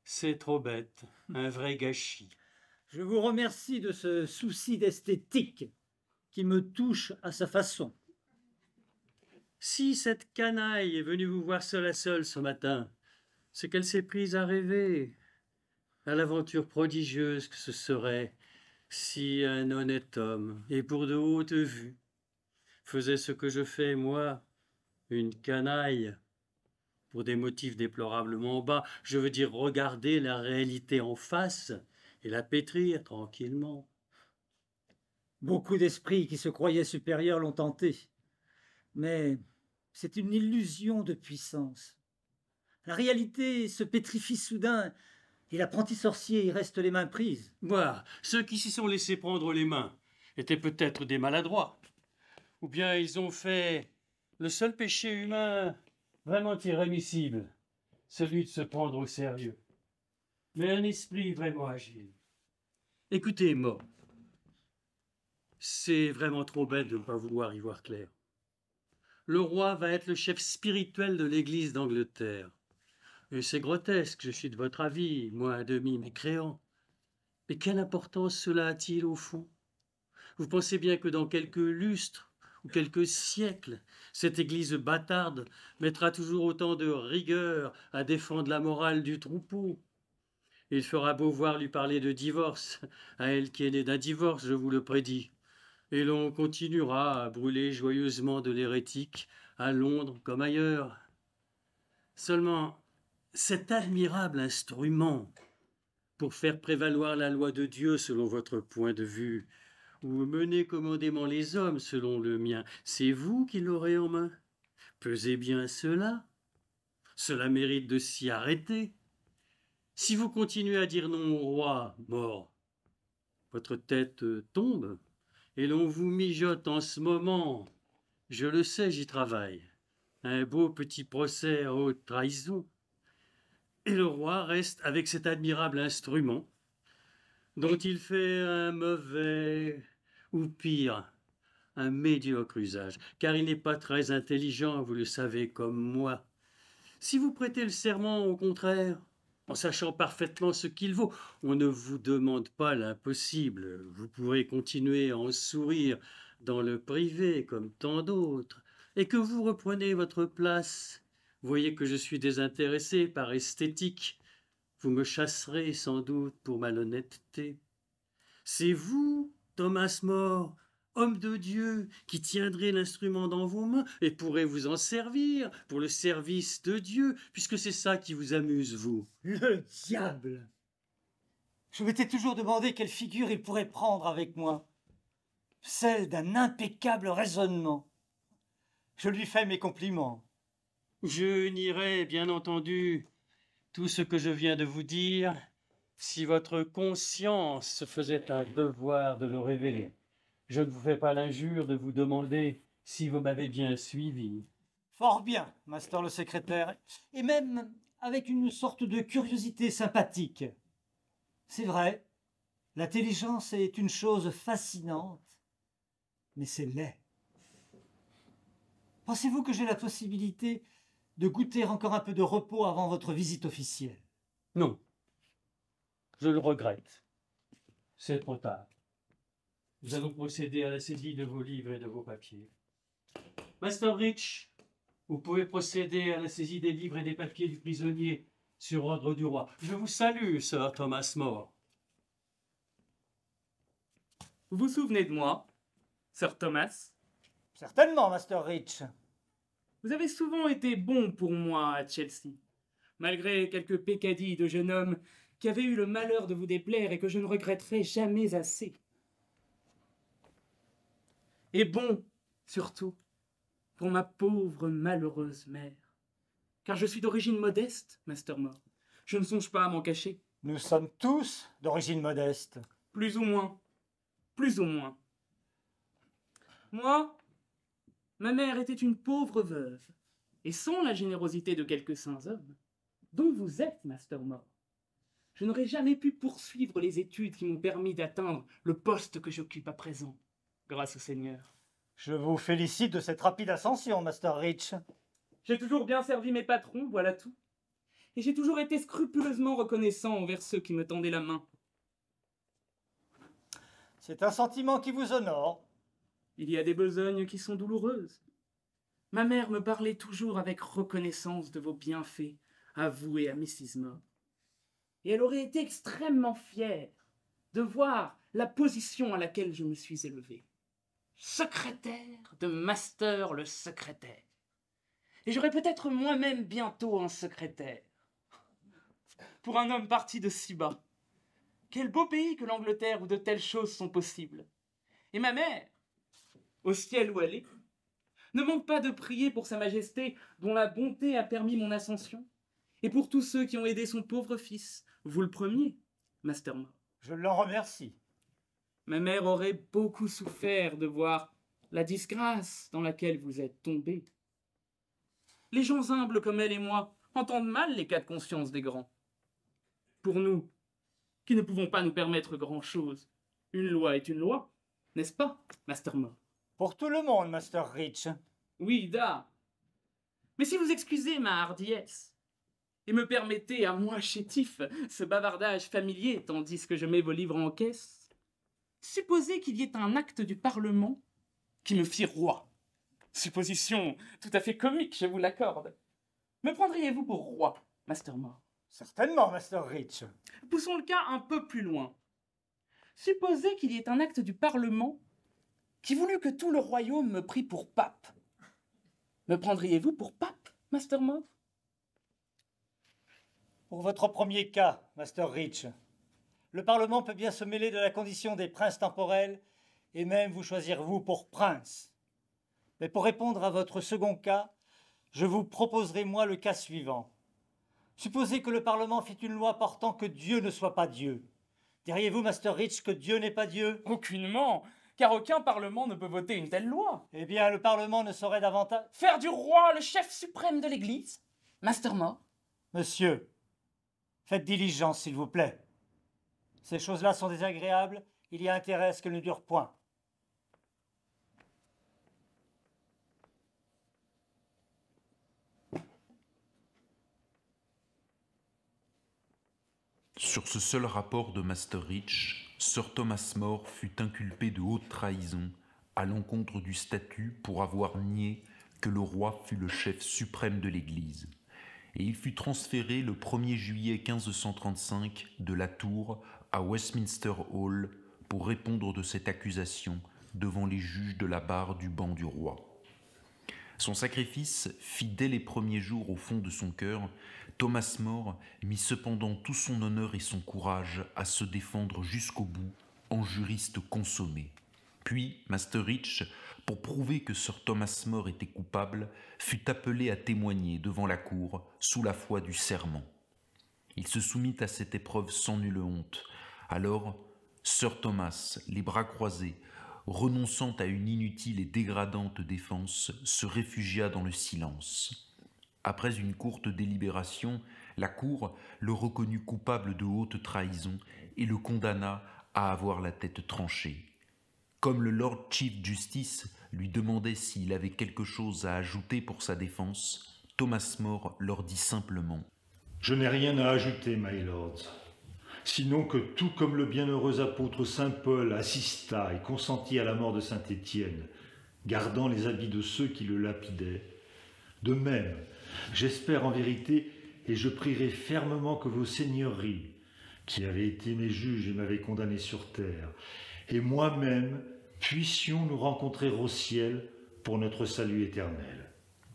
C'est trop bête, un vrai gâchis. Je vous remercie de ce souci d'esthétique qui me touche à sa façon. Si cette canaille est venue vous voir seule à seule ce matin, c'est qu'elle s'est prise à rêver à l'aventure prodigieuse que ce serait si un honnête homme, et pour de hautes vues, faisait ce que je fais, moi, une canaille, pour des motifs déplorablement bas, je veux dire regarder la réalité en face et la pétrir tranquillement. Beaucoup d'esprits qui se croyaient supérieurs l'ont tenté, mais c'est une illusion de puissance. La réalité se pétrifie soudain et l'apprenti sorcier y reste les mains prises. Voilà, ceux qui s'y sont laissés prendre les mains étaient peut-être des maladroits, ou bien ils ont fait le seul péché humain vraiment irrémissible, celui de se prendre au sérieux. Mais un esprit vraiment agile. Écoutez, Mo, c'est vraiment trop bête de ne pas vouloir y voir clair. Le roi va être le chef spirituel de l'Église d'Angleterre. Et c'est grotesque, je suis de votre avis, moi un demi-mécréant. Mais quelle importance cela a-t-il au fond? Vous pensez bien que dans quelques lustres ou quelques siècles, cette Église bâtarde mettra toujours autant de rigueur à défendre la morale du troupeau. Il fera beau voir lui parler de divorce, à elle qui est née d'un divorce, je vous le prédis. Et l'on continuera à brûler joyeusement de l'hérétique, à Londres comme ailleurs. Seulement, cet admirable instrument pour faire prévaloir la loi de Dieu selon votre point de vue, ou mener commodément les hommes selon le mien, c'est vous qui l'aurez en main. Pesez bien cela. Cela mérite de s'y arrêter. Si vous continuez à dire non au roi mort, votre tête tombe, et l'on vous mijote en ce moment, je le sais, j'y travaille, un beau petit procès à haute trahison. Et le roi reste avec cet admirable instrument, dont il fait un mauvais, ou pire, un médiocre usage, car il n'est pas très intelligent, vous le savez comme moi. Si vous prêtez le serment, au contraire, en sachant parfaitement ce qu'il vaut, on ne vous demande pas l'impossible. Vous pourrez continuer à en sourire dans le privé, comme tant d'autres, et que vous reprenez votre place. Voyez que je suis désintéressé par esthétique. Vous me chasserez sans doute pour malhonnêteté. C'est vous, Thomas More, homme de Dieu, qui tiendrez l'instrument dans vos mains et pourrez vous en servir pour le service de Dieu, puisque c'est ça qui vous amuse, vous. Le diable! Je m'étais toujours demandé quelle figure il pourrait prendre avec moi. Celle d'un impeccable raisonnement. Je lui fais mes compliments. Je nierai, bien entendu, tout ce que je viens de vous dire, si votre conscience se faisait un devoir de le révéler. Je ne vous fais pas l'injure de vous demander si vous m'avez bien suivi. Fort bien, master le secrétaire, et même avec une sorte de curiosité sympathique. C'est vrai, l'intelligence est une chose fascinante, mais c'est laid. Pensez-vous que j'ai la possibilité de goûter encore un peu de repos avant votre visite officielle? Non, je le regrette. C'est trop tard. Nous allons procéder à la saisie de vos livres et de vos papiers. Master Rich, vous pouvez procéder à la saisie des livres et des papiers du prisonnier sur ordre du roi. Je vous salue, Sir Thomas More. Vous vous souvenez de moi, Sir Thomas? Certainement, Master Rich. Vous avez souvent été bon pour moi à Chelsea, malgré quelques peccadilles de jeune homme qui avaient eu le malheur de vous déplaire et que je ne regretterai jamais assez. Et bon, surtout, pour ma pauvre malheureuse mère. Car je suis d'origine modeste, Master More. Je ne songe pas à m'en cacher. Nous sommes tous d'origine modeste. Plus ou moins. Plus ou moins. Moi, ma mère était une pauvre veuve, et sans la générosité de quelques saints hommes, dont vous êtes, Master More, je n'aurais jamais pu poursuivre les études qui m'ont permis d'atteindre le poste que j'occupe à présent, grâce au Seigneur. Je vous félicite de cette rapide ascension, Master Rich. J'ai toujours bien servi mes patrons, voilà tout. et j'ai toujours été scrupuleusement reconnaissant envers ceux qui me tendaient la main. C'est un sentiment qui vous honore. Il y a des besognes qui sont douloureuses. Ma mère me parlait toujours avec reconnaissance de vos bienfaits, à vous et à missus More. Et elle aurait été extrêmement fière de voir la position à laquelle je me suis élevé. Secrétaire de Master le secrétaire. Et j'aurai peut-être moi-même bientôt un secrétaire. Pour un homme parti de si bas. Quel beau pays que l'Angleterre où de telles choses sont possibles. Et ma mère, au ciel où elle est, ne manque pas de prier pour sa majesté dont la bonté a permis mon ascension, et pour tous ceux qui ont aidé son pauvre fils, vous le premier, Master More. Je l'en remercie. Ma mère aurait beaucoup souffert de voir la disgrâce dans laquelle vous êtes tombé. Les gens humbles comme elle et moi entendent mal les cas de conscience des grands. Pour nous, qui ne pouvons pas nous permettre grand-chose, une loi est une loi, n'est-ce pas, Master More? Pour tout le monde, Master Rich. Oui, da. Mais si vous excusez ma hardiesse, et me permettez à moi, chétif, ce bavardage familier tandis que je mets vos livres en caisse, supposez qu'il y ait un acte du Parlement qui me fit roi. Supposition tout à fait comique, je vous l'accorde. Me prendriez-vous pour roi, Master More? Certainement, Master Rich. Poussons le cas un peu plus loin. Supposez qu'il y ait un acte du Parlement qui voulut que tout le royaume me prît pour pape. Me prendriez-vous pour pape, Master More? Pour votre premier cas, Master Rich, le Parlement peut bien se mêler de la condition des princes temporels et même vous choisir vous pour prince. Mais pour répondre à votre second cas, je vous proposerai moi le cas suivant. Supposez que le Parlement fit une loi portant que Dieu ne soit pas Dieu. Diriez-vous, Master Rich, que Dieu n'est pas Dieu? Aucunement, car aucun Parlement ne peut voter une telle loi. Eh bien, le Parlement ne saurait davantage... Faire du roi le chef suprême de l'Église, Master More? Monsieur, faites diligence, s'il vous plaît. Ces choses-là sont désagréables, il y a intérêt à ce qu'elles ne durent point. Sur ce seul rapport de Master Rich, Sir Thomas More fut inculpé de haute trahison à l'encontre du statut pour avoir nié que le roi fût le chef suprême de l'Église. Et il fut transféré le premier juillet quinze cent trente-cinq de la Tour à Westminster Hall pour répondre de cette accusation devant les juges de la barre du banc du roi. Son sacrifice fit dès les premiers jours au fond de son cœur. Thomas More mit cependant tout son honneur et son courage à se défendre jusqu'au bout en juriste consommé. Puis Master Rich, pour prouver que Sir Thomas More était coupable, fut appelé à témoigner devant la cour sous la foi du serment. Il se soumit à cette épreuve sans nulle honte. Alors, Sir Thomas, les bras croisés, renonçant à une inutile et dégradante défense, se réfugia dans le silence. Après une courte délibération, la cour le reconnut coupable de haute trahison et le condamna à avoir la tête tranchée. Comme le Lord Chief Justice lui demandait s'il avait quelque chose à ajouter pour sa défense, Thomas More leur dit simplement « Je n'ai rien à ajouter, my lords, sinon que tout comme le bienheureux apôtre saint Paul assista et consentit à la mort de saint Étienne, gardant les habits de ceux qui le lapidaient, de même, j'espère en vérité et je prierai fermement que vos seigneuries, qui avez été mes juges et m'avez condamné sur terre, et moi-même puissions nous rencontrer au ciel pour notre salut éternel. »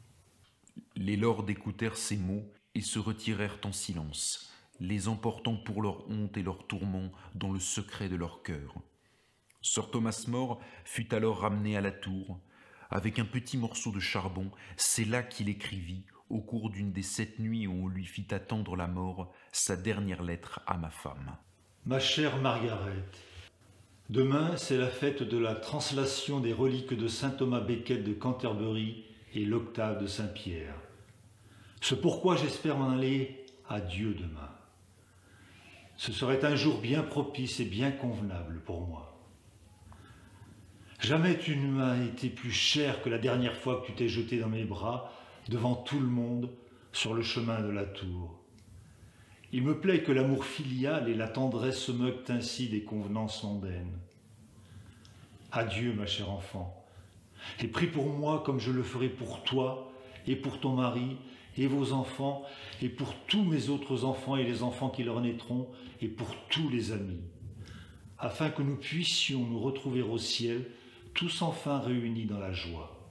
Les lords écoutèrent ces mots et se retirèrent en silence, les emportant pour leur honte et leur tourment dans le secret de leur cœur. Sir Thomas More fut alors ramené à la tour. Avec un petit morceau de charbon, c'est là qu'il écrivit, au cours d'une des sept nuits où on lui fit attendre la mort, sa dernière lettre à ma femme. Ma chère Margaret, demain c'est la fête de la translation des reliques de saint Thomas Becket de Canterbury et l'octave de Saint-Pierre. C'est pourquoi j'espère m'en aller à Dieu demain. Ce serait un jour bien propice et bien convenable pour moi. Jamais tu ne m'as été plus cher que la dernière fois que tu t'es jeté dans mes bras, devant tout le monde, sur le chemin de la tour. Il me plaît que l'amour filial et la tendresse se moquent ainsi des convenances mondaines. Adieu, ma chère enfant, et prie pour moi comme je le ferai pour toi et pour ton mari et vos enfants et pour tous mes autres enfants et les enfants qui leur naîtront et pour tous les amis, afin que nous puissions nous retrouver au ciel, tous enfin réunis dans la joie.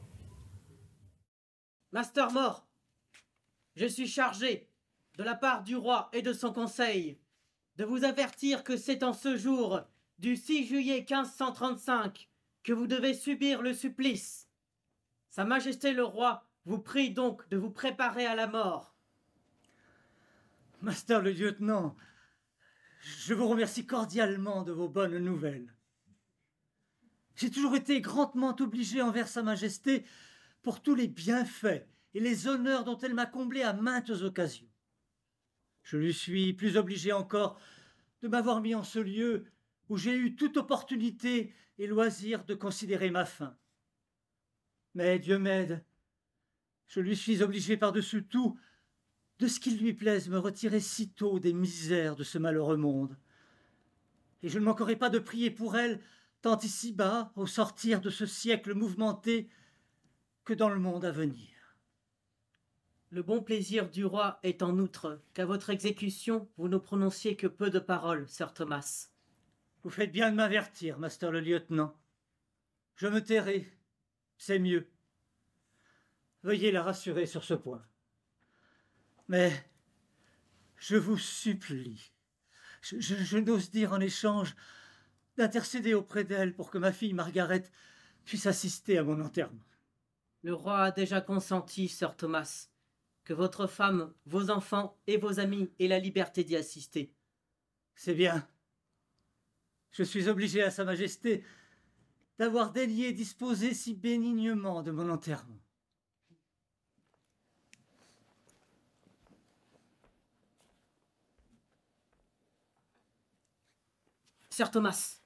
Master More, je suis chargé, de la part du roi et de son conseil, de vous avertir que c'est en ce jour du six juillet mille cinq cent trente-cinq que vous devez subir le supplice. Sa Majesté le roi vous prie donc de vous préparer à la mort. Master le lieutenant, je vous remercie cordialement de vos bonnes nouvelles. J'ai toujours été grandement obligé envers Sa Majesté pour tous les bienfaits et les honneurs dont elle m'a comblé à maintes occasions. Je lui suis plus obligé encore de m'avoir mis en ce lieu où j'ai eu toute opportunité et loisir de considérer ma fin. Mais Dieu m'aide, je lui suis obligé par-dessus tout de ce qu'il lui plaise me retirer sitôt des misères de ce malheureux monde. Et je ne manquerai pas de prier pour elle, tant ici-bas, au sortir de ce siècle mouvementé, que dans le monde à venir. Le bon plaisir du roi est en outre qu'à votre exécution, vous ne prononciez que peu de paroles, Sir Thomas. Vous faites bien de m'avertir, Master le lieutenant. Je me tairai, c'est mieux. Veuillez la rassurer sur ce point. Mais je vous supplie, je, je, je n'ose dire en échange d'intercéder auprès d'elle pour que ma fille Margaret puisse assister à mon enterrement. Le roi a déjà consenti, Sir Thomas, que votre femme, vos enfants et vos amis aient la liberté d'y assister. C'est bien. Je suis obligé à Sa Majesté d'avoir daigné disposer si bénignement de mon enterrement. Sir Thomas,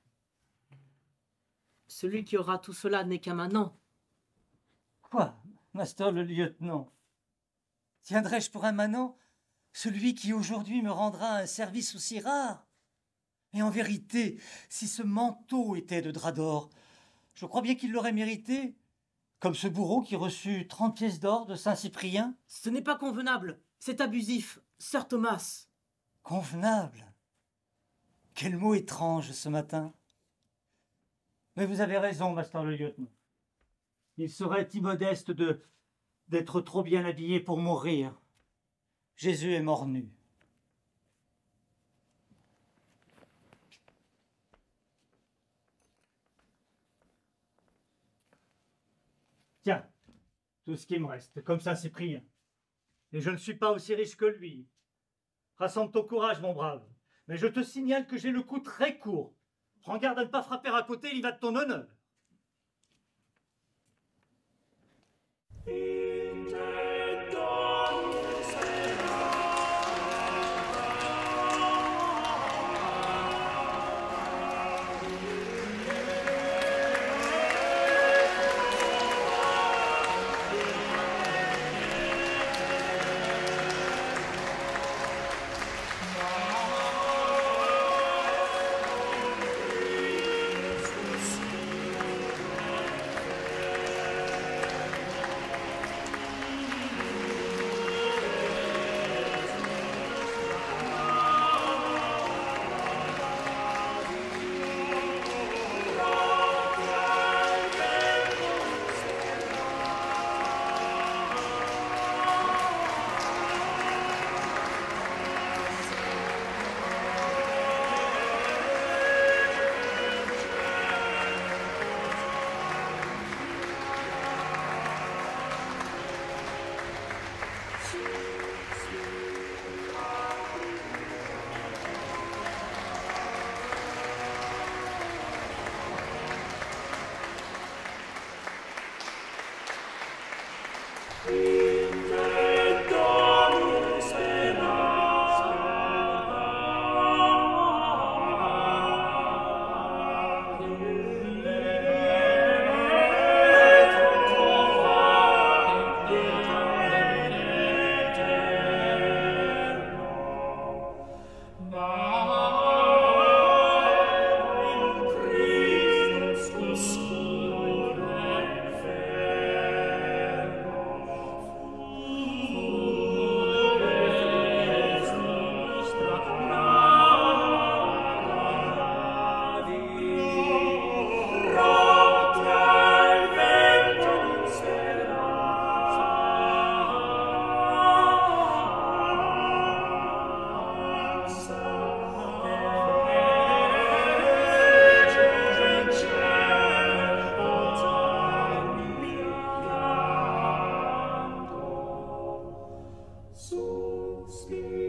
celui qui aura tout cela n'est qu'un manant. Quoi, Master le lieutenant? Tiendrais-je pour un manant celui qui aujourd'hui me rendra un service aussi rare? Et en vérité, si ce manteau était de drap d'or, je crois bien qu'il l'aurait mérité, comme ce bourreau qui reçut trente pièces d'or de Saint-Cyprien. Ce n'est pas convenable, c'est abusif, Sir Thomas. Convenable? Quel mot étrange ce matin. Mais vous avez raison, Master le lieutenant. Il serait immodeste de d'être trop bien habillé pour mourir. Jésus est mort nu. Tiens, tout ce qui me reste, comme ça c'est pris. Et je ne suis pas aussi riche que lui. Rassemble ton courage, mon brave. Mais je te signale que j'ai le cou très court. Prends garde à ne pas frapper à côté, il y va de ton honneur. Spirit.